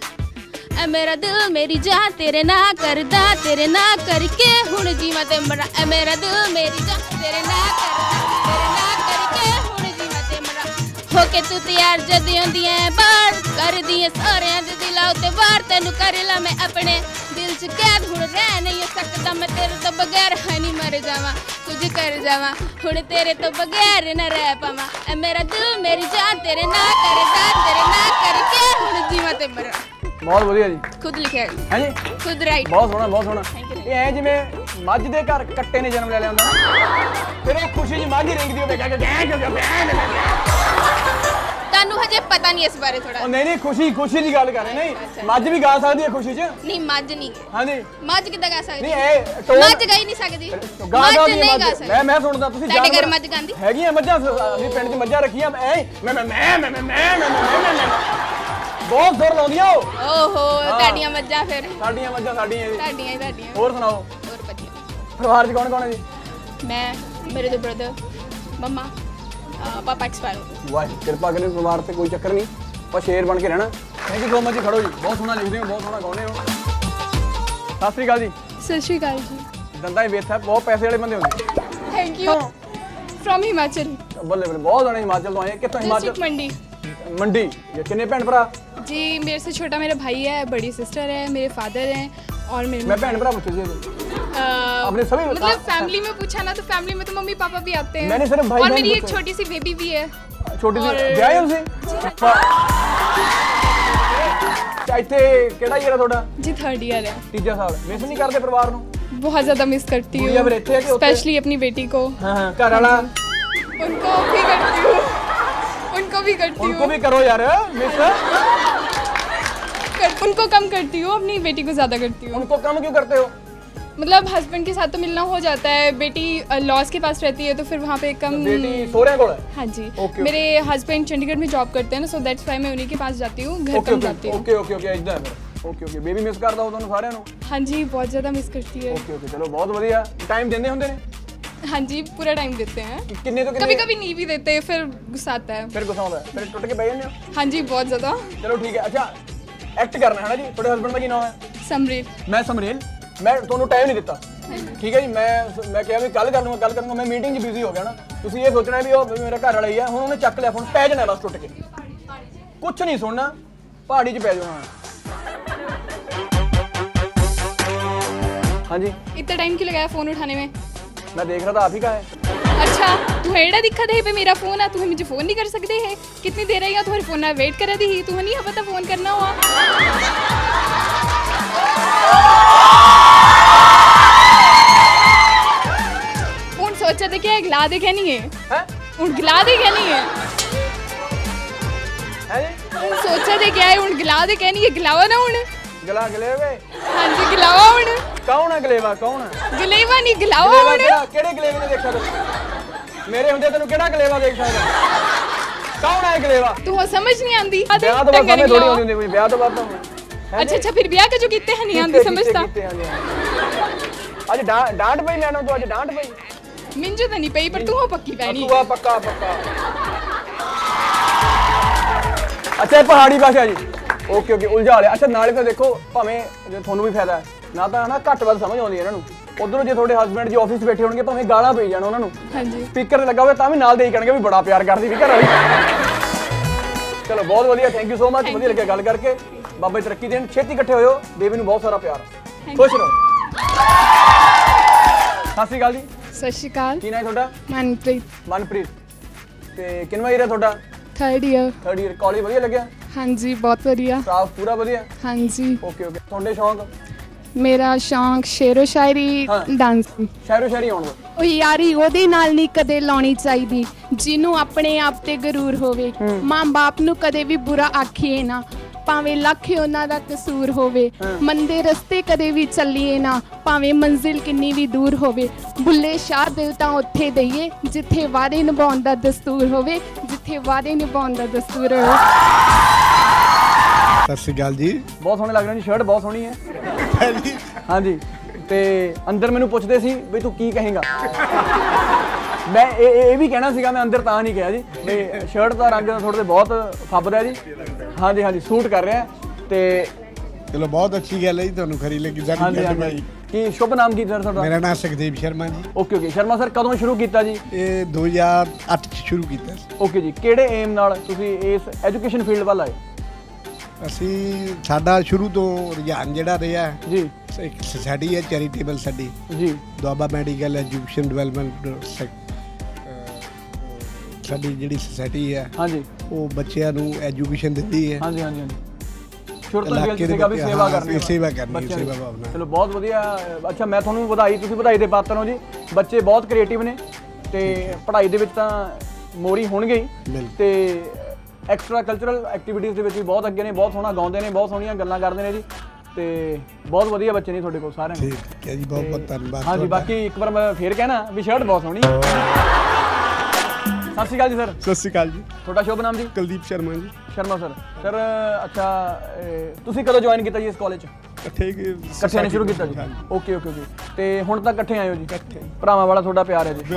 ऐ मेरा दिल मेरी जान तेरे ना करदा, तेरे ना करके हुण जीवा ते मरा। ऐ मेरा दिल मेरी जान तेरे ना करदा, तेरे ना करके हुण जीवा ते मरा। होके तू तैयार जद आंदी है बाहर, कर दिए सारियां दे दिलां ते वार, तैनू कर ला मैं अपने दिल च कैद, हुण रह नहीं सकदा मैं तेरे तो बगैर, हनी मर जावां कुछ कर जावां, हुण तेरे तो बगैर न रह पावां। ऐ मेरा दिल मेरी जान तेरे ना करदा, तेरे ना करके हुण जीवा ते मरा। बहुत ਵਧੀਆ ਜੀ। खुद लिखा है है जी? खुद राइट। बहुत सोहना बहुत सोहना। Thank you, thank ਇਹ ਐ ਜਿਵੇਂ ਮੱਝ ਦੇ ਘਰ ਕੱਟੇ ਨੇ ਜਨਮ ਲੈ ਲਿਆ ਹੁੰਦਾ ਨਾ, ਫਿਰ ਉਹ ਖੁਸ਼ੀ ਜੀ ਮੱਝ ਰਿੰਗਦੀ ਹੋਵੇ ਕਹਿ ਕੇ ਗੈਂ ਗੈਂ ਗੈਂ। ਤੁਹਾਨੂੰ ਹਜੇ ਪਤਾ ਨਹੀਂ ਇਸ ਬਾਰੇ ਥੋੜਾ। ਉਹ ਨਹੀਂ ਨਹੀਂ, ਖੁਸ਼ੀ ਖੁਸ਼ੀ ਦੀ ਗੱਲ ਕਰ ਰਹੇ ਨਹੀਂ, ਮੱਝ ਵੀ ਗਾ ਸਕਦੀ ਹੈ ਖੁਸ਼ੀ 'ਚ। ਨਹੀਂ ਮੱਝ ਨਹੀਂ, ਹਾਂਜੀ। ਮੱਝ ਕਿੱਦਾਂ ਗਾ ਸਕਦੀ? ਨਹੀਂ ਇਹ ਟੋਨ ਮੱਝ ਗਾ ਹੀ ਨਹੀਂ ਸਕਦੀ। ਗਾ ਮੱਝ ਸਕਦੀ ਨਹੀਂ ਹੈ ਗਾ ਮੱਝ। ਸਕਦੀ। ਮੈਂ ਮੈਂ ਸੁਣਦਾ, ਤੁਸੀਂ ਤੁਹਾਡੇ ਘਰ ਜਾਨਵਰ ਮੱਝ ਗਾਂਦੀ? ਹੈਗੀਆਂ ਮੱਝਾਂ, ਅਸੀਂ ਪਿੰਡ 'ਚ ਮੱਝਾਂ ਰੱਖੀਆਂ। ਐ ਮੈਂ ਮੈਂ ਮੈਂ ਮੈਂ ਮੈਂ ਮੈਂ ਮੈਂ ਬਹੁਤ ਜ਼ੋਰ ਲਾਉਂਦੀਆਂ ਉਹ। ਓਹੋ, ਤੁਹਾਡੀਆਂ ਮੱਝਾਂ ਫਿਰ। ਸਾਡੀਆਂ ਮੱਝਾਂ ਸਾਡੀਆਂ ਜੀ। ਤੁਹਾਡੀਆਂ ਹੀ ਤੁਹਾਡੀਆਂ। ਹੋਰ ਸੁਣਾਓ, ਹੋਰ ਵਧੀਆ। ਪਰਿਵਾਰ 'ਚ ਕੌਣ ਕੌਣ ਹੈ ਜੀ? ਮੈਂ, ਮੇਰੇ ਦੋ ਬ੍ਰਦਰ, ਮਮਾ, ਪਾਪਾ ਐਕਸਪਾਇਰ ਹੋ ਗਏ। ਵਾਹ, ਕਿਰਪਾ ਕਰੇ ਪਰਿਵਾਰ ਤੇ ਕੋਈ ਚੱਕਰ ਨਹੀਂ, ਪਰ ਸ਼ੇਰ ਬਣ ਕੇ ਰਹਿਣਾ। ਥੈਂਕ ਯੂ ਸੋ ਮਚ ਜੀ। ਖੜੋ ਜੀ, ਬਹੁਤ ਸੋਹਣਾ ਲਿਖਦੇ ਹੋ, ਬਹੁਤ ਸੋਹਣਾ ਗਾਉਂਦੇ ਹੋ। ਸਤਿ ਸ਼੍ਰੀ ਅਕਾਲ ਜੀ। सत श्री अकाल जी। ਦੰਦਾਂ ਹੀ ਵੇਥ ਹੈ, ਬਹੁਤ ਪੈਸੇ ਵਾਲੇ ਬੰਦੇ ਹੁੰਦੇ। Thank you. फ्रॉम हिमाचल, ਬੱਲੇ ਬੱਲੇ, ਬਹੁਤ ਜਾਣੇ ਹਿਮਾਚਲ ਤੋਂ ਆਏ। ਕਿੱਥੋਂ? डिस्ट्रिक्ट ਹਿਮਾਚਲ मंडी। ਮੰਡੀ। ये कितने भैन भरा? जी मेरे से छोटा मेरा भाई है, बड़ी सिस्टर है, मेरे फादर हैं और मेरे मैं भैन भरा पूछे जी अ, आपने सभी मतलब फैमिली में पूछा ना, तो फैमिली में तो मम्मी पापा भी आते हैं। मैंने सिर्फ भाई और बहन मेरी एक पूछा। छोटी सी बेबी भी है। छोटी सी और- ब्याह है उनसे? ਇੱਥੇ ਕਿਹੜਾ ਈਅਰ ਹੈ ਤੁਹਾਡਾ? जी थर्ड ईयर है। ਤੀਜਾ ਸਾਲ। ਮਿਸ ਨਹੀਂ ਕਰਦੇ ਪਰਿਵਾਰ ਨੂੰ? बहुत ज़्यादा मिस करती हूँ, गुड़िया फिर इत्थे है कि उत्थे? स्पेशली अपनी बेटी को। हाँ हाँ घर वाला? उनको भी करती हूँ, उनको भी करती हूँ। उनको भी करो यार मिस। कर, उनको कम करती हूँ, अपनी बेटी को ज़्यादा करती हूँ। उनको कम क्यों करते हो? मतलब हस्बैंड के साथ तो मिलना हो जाता है, बेटी लॉज के पास रहती है तो फिर वहाँ पे कम। बेटी सोरे को है? हाँ जी। ओके, मेरे हस्बैंड चंडीगढ़ में जॉब करते हैं ना, सो दैट्स व्हाई मैं उन्हीं के पास जाती हूँ, घर कम जाती हूँ। ओके ओके ओके इधर ओके ओके बेबी मिस करदा हो ਤੁਹਾਨੂੰ ਸਾਰਿਆਂ ਨੂੰ? हाँ जी बहुत ज़्यादा मिस करती है। ओके ओके चलो बहुत बढ़िया। टाइम देंदे ਹੁੰਦੇ ਨੇ? हाँ जी पूरा टाइम देते हैं। किन्ने तो कभी कभी नहीं भी देते, फिर गुस्सा आता है। फिर गुस्सा आता है, फिर टूट के बह जाते हो? हाँ जी बहुत ज़्यादा। चलो ठीक है। अच्छा एक्ट करना है ना जी? ਤੁਹਾਡੇ ਹਸਬੰਡ ਦਾ ਕੀ ਨਾਮ ਹੈ? समरील। ਮੈਂ ਸਮਰੀਲ। ਮੈਂ ਤੁਹਾਨੂੰ ਟਾਈਮ ਨਹੀਂ ਦਿੱਤਾ, ਠੀਕ ਹੈ ਜੀ। ਮੈਂ ਮੈਂ ਕਿਹਾ ਵੀ ਕੱਲ ਕਰ ਲੂੰਗਾ ਕੱਲ ਕਰੂੰਗਾ, ਮੈਂ ਮੀਟਿੰਗ 'ਚ ਬਿਜ਼ੀ ਹੋ ਗਿਆ ਨਾ। ਤੁਸੀਂ ਇਹ ਸੋਚਣਾ ਵੀ ਉਹ ਮੇਰਾ ਘਰ ਵਾਲਾ ਹੀ ਆ, ਹੁਣ ਉਹਨੇ ਚੱਕ ਲਿਆ ਫੋਨ, ਪੈ ਜਾਣਾ ਬਸ ਟੁੱਟ ਕੇ, ਕੁਛ ਨਹੀਂ ਸੁਣਨਾ, ਪਹਾੜੀ 'ਚ ਪੈ ਜਾਣਾ। हाँ जी इतना टाइम क्यों लगाया फ़ोन उठाने में? मैं देख रहा था आप ही का है। अच्छा तू एड़ा दिखा दे पे मेरा फ़ोन है, तुम्हें मुझे फ़ोन नहीं कर सकते है? कितनी देर है तुम्हारे फ़ोन वेट कर दी, तुम्हें नहीं पता फ़ोन करना हुआ? उन सोचा दे क्या गिला दे क्या नहीं है? उन गिला दे क्या नहीं है? उन सोचा दे क्या है? उन गिला दे क्या नहीं है? गिलावा ना उन गला गलेवे? हाँ जी गिलावा उन। कौन है गलेवा? कौन है गलेवा? नहीं गिलावा उन। केड़े गलेवे ने देखा तू? मेरे हुंदे तैनू केड़ा गलेवा देख सकदा? कौन है गलेवा? तू समझ नहीं आंदी? ब्याह तो बाद में थोड़ी होंदी हुंदी, कोई ब्याह तो बाद में। अच्छा अच्छा फिर ब्याह के जो कीते हैं नहीं आंदी समझता? आज डांट पई लेना, तू आज डांट पई? मिंजू तो नहीं पई पर तू हो पक्की पैनी। तू आ पक्का पक्का। अच्छा पहाड़ी भाषा जी ओके ओके उलझा लिया। अच्छा नाले तो देखो भावें जो ਤੁਹਾਨੂੰ ਵੀ ਫਾਇਦਾ ਨਾ ਤਾਂ ਨਾ ਘੱਟ ਵੱਧ ਸਮਝ ਆਉਂਦੀ ਇਹਨਾਂ ਨੂੰ, ਉਧਰੋਂ ਜੇ ਤੁਹਾਡੇ ਹਸਬੰਡ ਜੀ ਆਫਿਸ ਬੈਠੇ ਹੋਣਗੇ ਭਾਵੇਂ ਗਾਲਾਂ ਪਈ ਜਾਣ ਉਹਨਾਂ ਨੂੰ, ਹਾਂਜੀ ਸਪੀਕਰ ਤੇ ਲੱਗਾ ਹੋਵੇ ਤਾਂ ਵੀ ਨਾਲ ਦੇ ਹੀ ਕਹਿਣਗੇ ਵੀ ਬੜਾ ਪਿਆਰ ਕਰਦੀ ਵੀ ਘਰ ਵਾਲੀ। ਚਲੋ ਬਹੁਤ ਵਧੀਆ, ਥੈਂਕ ਯੂ ਸੋ ਮਚ, ਵਧੀਆ ਲੱਗਿਆ ਗੱਲ ਕਰਕੇ। ਬਾਬਾ ਜੀ ਤਰੱਕੀ ਦੇਣ, ਛੇਤੀ ਇਕੱਠੇ ਹੋਇਓ, ਬੇਬੀ ਨੂੰ ਬਹੁਤ ਸਾਰਾ ਪਿਆਰ, ਖੁਸ਼ ਰਹੋ। ਸਤਿ ਸ਼੍ਰੀ ਅਕਾਲ ਜੀ। ਸਤਿ ਸ਼੍ਰੀ ਅਕਾਲ। ਕੀ ਨਾਮ ਹੈ ਤੁਹਾਡਾ? ਮਨਪ੍ਰੀਤ। ਮਨਪ੍ਰੀਤ ਤੇ ਕਿੰਨਵਾਂ ਈਅਰ ਹੈ ਤੁਹਾਡਾ? Third year. Third year. College ਵਧੀਆ ਲੱਗਿਆ? ਹਾਂਜੀ ਬਹੁਤ ਵਧੀਆ। ਸਟਾਫ ਪੂਰਾ ਵਧੀਆ? ਹਾਂਜੀ। Okay okay. ਤੁਹਾਡੇ ਸ਼ੌਂਕ? ਮੇਰਾ ਸ਼ੌਂਕ ਸ਼ੇਰੋ ਸ਼ਾਇਰੀ, ਡਾਂਸਿੰਗ। ਸ਼ਾਇਰੋ ਸ਼ਾਇਰੀ ਆਉਣ ਦਾ। ਉਹ ਯਾਰੀ ਉਹਦੇ ਨਾਲ ਨਹੀਂ ਕਦੇ ਲਾਉਣੀ ਚਾਹੀਦੀ ਜਿਹਨੂੰ ਆਪਣੇ ਆਪ ਤੇ ਗਰੂਰ ਹੋਵੇ, ਮਾਂ ਬਾਪ ਨੂੰ ਕਦੇ ਵੀ ਬੁਰਾ ਆਖੀਏ ਨਾ, ਭਾਵੇਂ ਲੱਖ ਉਹਨਾਂ ਦਾ ਕਸੂਰ ਹੋਵੇ, ਮੰਦੇ ਰਸਤੇ ਕਦੇ ਵੀ ਚੱਲੀਏ ਨਾ, ਭਾਵੇਂ ਮੰਜ਼ਿਲ ਕਿੰਨੀ ਵੀ ਦੂਰ ਹੋਵੇ, ਬੁੱਲੇ ਸ਼ਾਹ ਦਿਲ ਤਾਂ ਉੱਥੇ ਦਈਏ ਜਿੱਥੇ ਵਾਅਦੇ ਨਿਭਾਉਣ ਦਾ ਦਸਤੂਰ ਹੋਵੇ, ਜਿੱਥੇ ਵਾਅਦੇ ਨਿਭਾਉਣ ਦਾ ਦਸਤੂਰ ਹੋਵੇ। ਸਤਿ ਸ਼੍ਰੀ ਅਕਾਲ ਜੀ। ਬਹੁਤ ਸੋਹਣੇ ਲੱਗ ਰਹੇ ਜੀ, ਸ਼ਰਟ ਬਹੁਤ ਸੋਹਣੀ ਹੈ। ਹਾਂਜੀ ਤੇ ਅੰਦਰ ਮੈਨੂੰ ਪੁੱਛਦੇ ਸੀ ਵੀ ਤੂੰ ਕੀ ਕਹੇਂਗਾ, ਮੈਂ ਇਹ ਇਹ ਵੀ ਕਹਿਣਾ ਸੀਗਾ, ਮੈਂ ਅੰਦਰ ਤਾਂ ਨਹੀਂ ਕਿਹਾ ਜੀ ਵੀ ਸ਼ਰਟ ਦਾ ਰੰਗ ਤੁਹਾਡੇ ਤੇ ਬਹੁਤ ਫੱਬਦਾ ਜੀ। ਹਾਂਜੀ ਹਾਂਜੀ ਸੂਟ ਕਰ ਰਿਹਾ ਤੇ ਚਲੋ ਬਹੁਤ ਅੱਛੀ ਗੱਲ ਹੈ ਜੀ, ਤੁਹਾਨੂੰ ਖਰੀ ਲੱਗੀ ਸਾਡੀ ਗੱਲ ਭਾਈ। ਕੀ ਸ਼ੁਭ ਨਾਮ ਕੀ ਸਰ ਤੁਹਾਡਾ? ਮੇਰਾ ਨਾਮ Sukhdev Sharma ji. Okay okay. Sharma sir ਕਦੋਂ ਸ਼ੁਰੂ ਕੀਤਾ ਜੀ? ਇਹ ਦੋ ਹਜ਼ਾਰ ਅੱਠ ਚ ਸ਼ੁਰੂ ਕੀਤਾ ਸੀ। ਓਕੇ ਜੀ। ਕਿਹੜੇ ਏਮ ਨਾਲ ਤੁਸੀਂ ਇਸ ਐਜੂਕੇਸ਼ਨ ਫੀਲਡ ਵੱਲ ਆਏ? ਅਸੀਂ ਸਾਡਾ ਸ਼ੁਰੂ ਤੋਂ ਰੁਝਾਨ ਜਿਹੜਾ ਰਿਹਾ ਜੀ, ਇੱਕ ਸੁਸਾਇਟੀ ਹੈ ਚੈਰੀਟੇਬਲ ਸਾਡੀ ਜੀ, ਦੁਆਬਾ ਮੈਡੀਕਲ ਐਜੂਕੇਸ਼ਨ ਡਿਵੈਲਪਮੈਂਟ ਸਾਡੀ ਜਿਹੜੀ ਸੁਸਾਇਟੀ ਹੈ ਹਾਂਜੀ ਉਹ ਬੱਚਿਆਂ ਨੂੰ ਐਜੂਕੇਸ਼ਨ ਦਿੰਦੀ ਹੈ। ਹਾਂਜੀ ਹਾਂਜੀ ਹਾਂਜੀ। ਸ਼ੁਰੂ ਤੋਂ ਦਿਲ ਸੀਗਾ ਵੀ ਸੇਵਾ ਕਰਨੀ, ਸੇਵਾ ਕਰਨੀ, ਸੇਵਾ ਭਾਵਨਾ। ਚਲੋ ਬਹੁਤ ਵਧੀਆ। ਅੱਛਾ ਮੈਂ ਤੁਹਾਨੂੰ ਵਧਾਈ, ਤੁਸੀਂ ਵਧਾਈ ਦੇ ਪਾਤਰ ਹੋ ਜੀ। ਬੱਚੇ ਬਹੁਤ ਕ੍ਰੀਏਟਿਵ ਨੇ ਤੇ ਪੜ੍ਹਾਈ ਦੇ ਵਿੱਚ ਤਾਂ ਮੋਰੀ ਹੋਣਗੇ ਹੀ ਤੇ ਐਕਸਟਰਾ ਕਲਚਰਲ ਐਕਟੀਵਿਟੀਜ਼ ਦੇ ਵਿੱਚ ਵੀ ਬਹੁਤ ਅੱਗੇ ਨੇ, ਬਹੁਤ ਸੋਹਣਾ ਗਾਉਂਦੇ ਨੇ, ਬਹੁਤ ਸੋਹਣੀਆਂ ਗੱਲਾਂ ਕਰਦੇ ਨੇ ਜੀ ਤੇ ਬਹੁਤ ਵਧੀਆ ਬੱਚੇ ਨੇ ਤੁਹਾਡੇ ਕੋਲ ਸਾਰਿਆਂ ਨੇ। ਠੀਕ ਹੈ ਜੀ, ਬਹੁਤ ਬਹੁਤ ਧੰਨਵਾਦ। ਹਾਂਜੀ ਬਾਕੀ ਇੱਕ ਵਾਰ ਮੈਂ ਫੇਰ ਕਹਿਣਾ ਵੀ ਸ਼ਰਟ ਬਹੁਤ ਸੋਹਣੀ। ਸਤਿ ਸ਼੍ਰੀ ਅਕਾਲ ਜੀ ਸਰ। ਸਤਿ ਸ਼੍ਰੀ ਅਕਾਲ ਜੀ। ਤੁਹਾਡਾ ਸ਼ੁਭ ਨਾਮ ਜੀ? ਕੁਲਦੀਪ ਸ਼ਰਮਾ ਜੀ। ਸ਼ਰਮਾ ਸਰ। ਸਰ ਅੱਛਾ ਤੁਸੀਂ ਕਦੋਂ ਜੁਆਇਨ ਕੀਤਾ ਜੀ ਇਸ ਕਾਲਜ 'ਚ? ਇਕੱਠੇ ਇਕੱਠੇ ਨੇ ਸ਼ੁਰੂ ਕੀਤਾ ਜੀ। Okay okay okay. ਤੇ ਹੁਣ ਤੱਕ ਇਕੱਠੇ ਆਏ ਹੋ ਜੀ? ਇਕੱਠੇ। ਭਰਾਵਾਂ ਵਾਲਾ ਤੁਹਾਡਾ ਪਿਆਰ ਹੈ ਜੀ?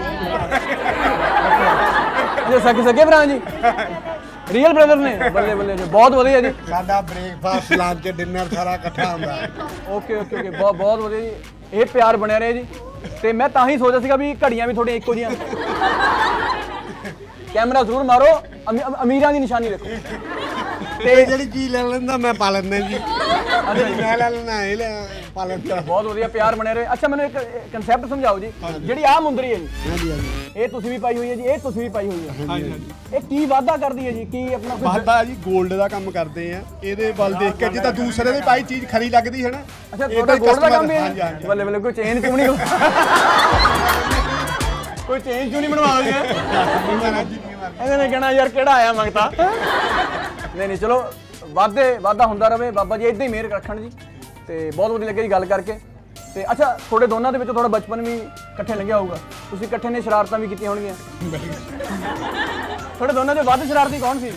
ਅੱਛਾ ਸਕੇ ਸਕੇ ਭਰਾ ਜੀ, ਰੀਅਲ ਬ੍ਰਦਰ ਨੇ? ਬੱਲੇ ਬੱਲੇ ਜੀ, ਬਹੁਤ ਵਧੀਆ ਜੀ। ਸਾਡਾ ਬ੍ਰੇਕਫਾਸਟ ਲੰਚ ਡਿਨਰ ਸਾਰਾ ਇਕੱਠਾ ਹੁੰਦਾ। Okay okay okay. ਬਹੁਤ ਬਹੁਤ ਵਧੀਆ ਜੀ, ਇਹ ਪਿਆਰ ਬਣਿਆ ਰਹੇ ਜੀ। ਤੇ ਮੈਂ ਤਾਂ ਹੀ ਸੋਚਦਾ ਸੀਗਾ ਵੀ ਘੜੀਆਂ ਵੀ ਥੋੜ੍ਹੀਆਂ ਇੱਕੋ ਜਿਹੀਆਂ। ਕੈਮਰਾ ਜ਼ਰੂਰ ਮਾਰੋ, ਅਮੀਰਾਂ ਦੀ ਨਿਸ਼ਾਨੀ ਦੇਖੋ। ਤੇ ਜਿਹੜੀ ਚੀਜ਼ ਲੈ ਲੈਂਦਾ ਮੈਂ ਪਾ ਲੈਂਦਾ ਜੀ। ਅੱਛਾ ਜੀ ਮੈਂ ਲੈ ਲੈਣਾ ਇਹ ਲੈ ਪਾ ਲੈਂਦਾ। ਬਹੁਤ ਵਧੀਆ ਪਿਆਰ ਬਣੇ ਰਹੇ। ਅੱਛਾ ਮੈਨੂੰ ਇੱਕ ਕਨਸੈਪਟ ਸਮਝਾਓ ਜੀ, ਜਿਹੜੀ ਆਹ ਮੁੰਦਰੀ ਹੈ ਜੀ, ਹਾਂਜੀ ਹਾਂਜੀ ਇਹ ਤੁਸੀਂ ਵੀ ਪਾਈ ਹੋਈ ਹੈ ਜੀ, ਇਹ ਤੁਸੀਂ ਵੀ ਪਾਈ ਹੋਈ ਹੈ, ਹਾਂਜੀ ਹਾਂਜੀ। ਇਹ ਕੀ ਵਾਅਦਾ ਕਰਦੀ ਹੈ ਜੀ? ਕੀ ਆਪਣਾ ਵਾਦਾ ਜੀ 골ਡ ਦਾ ਕੰਮ ਕਰਦੇ ਆ, ਇਹਦੇ ਵੱਲ ਦੇਖ ਕੇ ਜਿੱਦਾਂ ਦੂਸਰੇ ਦੀ ਪਾਈ ਚੀਜ਼ ਖਰੀ ਲੱਗਦੀ ਹੈ ਨਾ। ਅੱਛਾ ਤੁਹਾਡਾ 골ਡ ਦਾ ਕੰਮ ਹੈ? ਹਾਂਜੀ ਹਾਂਜੀ। ਬੱਲੇ ਬੱਲੇ ਕੋਈ ਚੇਨ ਕਿਉਂ ਨਹੀਂ ਕੋਈ ਚੇਨ ਕਿਉਂ ਨਹੀਂ ਬਣਵਾਉਂਦੇ ਇਹਨਾਂ ਨੇ ਕਹਿਣਾ ਯਾਰ ਕਿਹੜਾ ਆਇਆ ਮੰਗਤਾ। ਨਹੀਂ ਨਹੀਂ ਚਲੋ ਵਾਧੇ ਵਾਧਾ ਹੁੰਦਾ ਰਵੇ, ਬਾਬਾ ਜੀ ਇਦਾਂ ਹੀ ਮਿਹਰ ਰੱਖਣ ਜੀ। ਤੇ ਬਹੁਤ ਵਧੀਆ ਲੱਗਿਆ ਜੀ ਗੱਲ ਕਰਕੇ। ਤੇ ਅੱਛਾ ਤੁਹਾਡੇ ਦੋਨਾਂ ਦੇ ਵਿੱਚ ਥੋੜਾ ਬਚਪਨ ਵੀ ਇਕੱਠੇ ਲੰਘਿਆ ਹੋਊਗਾ, ਤੁਸੀਂ ਇਕੱਠੇ ਨੇ ਸ਼ਰਾਰਤਾਂ ਵੀ ਕੀਤੀਆਂ ਹੋਣਗੀਆਂ। ਤੁਹਾਡੇ ਦੋਨਾਂ ਦੇ ਵੱਧ ਸ਼ਰਾਰਤੀ ਕੌਣ ਸੀ?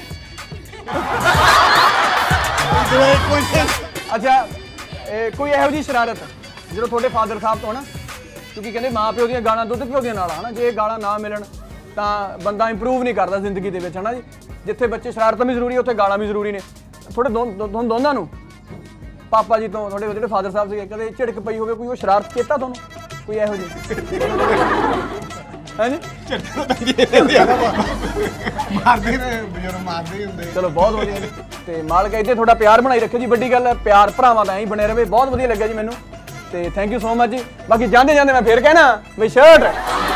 ਅੱਛਾ ਇਹ ਕੋਈ ਇਹੋ ਜਿਹੀ ਸ਼ਰਾਰਤ ਜਦੋਂ ਤੁਹਾਡੇ ਫਾਦਰ ਸਾਹਿਬ ਤੋਂ ਨਾ, ਕਿਉਂਕਿ ਕਹਿੰਦੇ ਮਾਂ ਪਿਓ ਦੀਆਂ ਗਾਲਾਂ ਦੁੱਧ ਘਿਓ ਦੀਆਂ ਨਾਲ ਹਨਾ, ਜੇ ਗਾਲਾਂ ਨਾ ਮਿਲਣ ਤਾਂ ਬੰਦਾ ਇੰਪਰੂਵ ਨਹੀਂ ਕਰਦਾ ਜ਼ਿੰਦਗੀ ਦੇ ਵਿੱਚ ਹਨਾ ਜੀ। ਜਿੱਥੇ ਬੱਚੇ ਸ਼ਰਾਰਤਾਂ ਵੀ ਜ਼ਰੂਰੀ, ਉੱਥੇ ਗਾਲਾਂ ਵੀ ਜ਼ਰੂਰੀ ਨੇ। ਤੁਹਾਡੇ ਦੋ ਦੋਨਾਂ ਨੂੰ ਪਾਪਾ ਜੀ ਤੋਂ, ਤੁਹਾਡੇ ਜਿਹੜੇ ਫਾਦਰ ਸਾਹਿਬ ਸੀਗੇ, ਕਦੇ ਝਿੜਕ ਪਈ ਹੋਵੇ, ਕੋਈ ਉਹ ਸ਼ਰਾਰਤ ਕੀਤਾ ਤੁਹਾਨੂੰ ਕੋਈ ਇਹੋ ਜਿਹੀ? ਹੈ ਜੀ ਮਾਰਦੇ ਨੇ ਬਜ਼ੁਰਗ ਮਾਰਦੇ ਹੀ ਹੁੰਦੇ। ਚਲੋ ਬਹੁਤ ਵਧੀਆ ਤੇ ਮਾਲਕ ਇੱਥੇ ਤੁਹਾਡਾ ਪਿਆਰ ਬਣਾਈ ਰੱਖੇ ਜੀ, ਵੱਡੀ ਗੱਲ ਹੈ। ਪਿਆਰ ਭਰਾਵਾਂ ਦਾ ਐਂ ਹੀ ਬਣੇ ਰਵੇ। ਬਹੁਤ ਵਧੀਆ ਲੱਗਿਆ ਜੀ ਮੈਨੂੰ ਤੇ ਥੈਂਕ ਯੂ ਸੋ ਮਚ ਜੀ। ਬਾਕੀ ਜਾਂਦੇ ਜਾਂਦੇ ਮੈਂ ਫੇਰ ਕਹਿਣਾ ਵੀ ਸ਼ਰਟ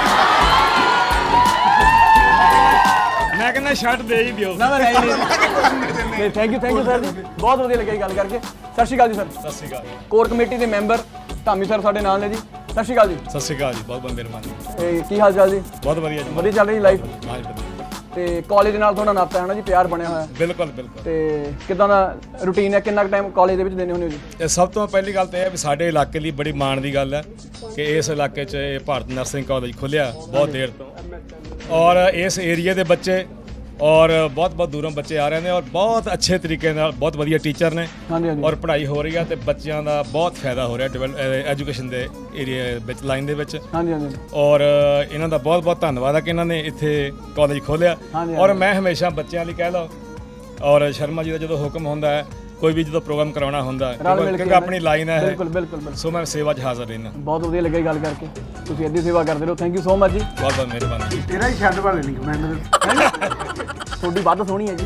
ਮੈਂ ਕਹਿੰਦਾ ਸ਼ਰਟ ਦੇ ਹੀ ਦਿਓ। ਨਾ ਨਹੀਂ ਨਹੀਂ thank you thank you sir ਜੀ, ਬਹੁਤ ਵਧੀਆ ਲੱਗਿਆ ਗੱਲ ਕਰਕੇ। ਸਤਿ ਸ਼੍ਰੀ ਅਕਾਲ ਜੀ ਸਰ। ਸਤਿ ਸ਼੍ਰੀ ਅਕਾਲ। ਕੋਰ ਕਮੇਟੀ ਦੇ ਮੈਂਬਰ ਧਾਮੀ ਸਰ ਸਾਡੇ ਨਾਲ ਨੇ ਜੀ। ਸਤਿ ਸ਼੍ਰੀ ਅਕਾਲ ਜੀ। ਸਤਿ ਸ਼੍ਰੀ ਅਕਾਲ ਜੀ, ਬਹੁਤ ਬਹੁਤ ਮਿਹਰਬਾਨੀ। ਤੇ ਕੀ ਹਾਲ ਚਾਲ ਜੀ? ਬਹੁਤ ਵਧੀਆ ਜੀ। ਵਧੀਆ ਚੱਲ ਰਹੀ ਲਾਈਫ? ਹਾਂਜੀ ਵਧੀਆ। ਤੇ ਕਾਲਜ ਦੇ ਨਾਲ ਤੁਹਾਡਾ ਨਾਤਾ ਹੈ ਨਾ ਜੀ, ਪਿਆਰ ਬਣਿਆ ਹੋਇਆ? ਬਿਲਕੁਲ ਬਿਲਕੁਲ। ਤੇ ਕਿੱਦਾਂ ਦਾ ਰੂਟੀਨ ਹੈ, ਕਿੰਨਾ ਕੁ ਟਾਈਮ ਕਾਲਜ ਦੇ ਵਿੱਚ ਦਿੰਦੇ ਹੁੰਦੇ ਹੋ ਜੀ? ਇਹ ਸਭ ਤੋਂ ਪਹਿਲੀ ਗੱਲ ਤਾਂ ਇਹ ਹੈ ਵੀ ਸਾਡੇ ਇਲਾਕੇ ਲਈ ਬੜੀ ਮਾਣ ਦੀ ਗੱਲ ਹੈ ਕਿ ਇਸ ਇਲਾਕੇ 'ਚ ਇਹ ਭਾਰਤ ਨਰਸਿੰਗ ਕਾਲਜ ਖੁੱਲ੍ਹਿਆ ਬਹੁਤ ਦੇਰ ਤੋਂ, ਔਰ ਇਸ ਏਰੀਏ ਦੇ ਬੱਚੇ ਔਰ ਬਹੁਤ ਬਹੁਤ ਦੂਰੋਂ ਬੱਚੇ ਆ ਰਹੇ ਨੇ, ਔਰ ਬਹੁਤ ਅੱਛੇ ਤਰੀਕੇ ਨਾਲ ਬਹੁਤ ਵਧੀਆ ਟੀਚਰ ਨੇ, ਔਰ ਪੜ੍ਹਾਈ ਹੋ ਰਹੀ ਹੈ ਤੇ ਬੱਚਿਆਂ ਦਾ ਬਹੁਤ ਫਾਇਦਾ ਹੋ ਰਿਹਾ ਐਜੂਕੇਸ਼ਨ ਦੇ ਏਰੀਆ ਵਿੱਚ, ਲਾਈਨ ਦੇ ਵਿੱਚ। ਹਾਂਜੀ ਹਾਂਜੀ। ਔਰ ਇਹਨਾਂ ਦਾ ਬਹੁਤ ਬਹੁਤ ਧੰਨਵਾਦ ਹੈ ਕਿ ਇਹਨਾਂ ਨੇ ਇੱਥੇ ਕਾਲਜ ਖੋਲ੍ਹਿਆ। ਔਰ ਮੈਂ ਹਮੇਸ਼ਾ ਬੱਚਿਆਂ ਲਈ ਕਹਿ ਲਓ, ਔਰ ਸ਼ਰਮਾ ਜੀ ਦਾ ਜਦੋਂ ਹੁਕਮ ਹੁੰਦਾ ਹੈ, ਕੋਈ ਵੀ ਜਦੋਂ ਪ੍ਰੋਗਰਾਮ ਕਰਾਉਣਾ ਹੁੰਦਾ, ਕਿਉਂਕਿ ਆਪਣੀ ਲਾਈਨ ਹੈ, ਬਿਲਕੁਲ ਬਿਲਕੁਲ, ਸੋ ਮੈਂ ਸੇਵਾ 'ਚ ਹਾਜ਼ਰ ਰਹਿਣਾ। ਬਹੁਤ ਵਧੀਆ ਲੱਗਿਆ ਗੱਲ ਕਰਕੇ, ਤੁਸੀਂ ਇੱਦੀ ਸੇਵਾ ਕਰਦੇ ਰਹੋ। ਥੈਂਕ ਯੂ ਸੋ ਮਚ ਜੀ, ਬਹੁਤ ਬਹੁਤ ਮਿਹਰਬਾਨੀ ਜੀ। ਤੇਰਾ ਹੀ ਛੱਡ ਵਾਲੇ ਨਹੀਂ ਕਮੈਂਟ ਤੁਹਾਡੀ ਵੱਧ ਸੋਹਣੀ ਹੈ ਜੀ।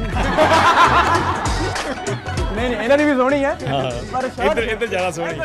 ਨਹੀਂ ਨਹੀਂ ਇਹਨਾਂ ਦੀ ਵੀ ਸੋਹਣੀ ਹੈ, ਪਰ ਇੱਧਰ ਇੱਧਰ ਜ਼ਿਆਦਾ ਸੋਹਣੀ।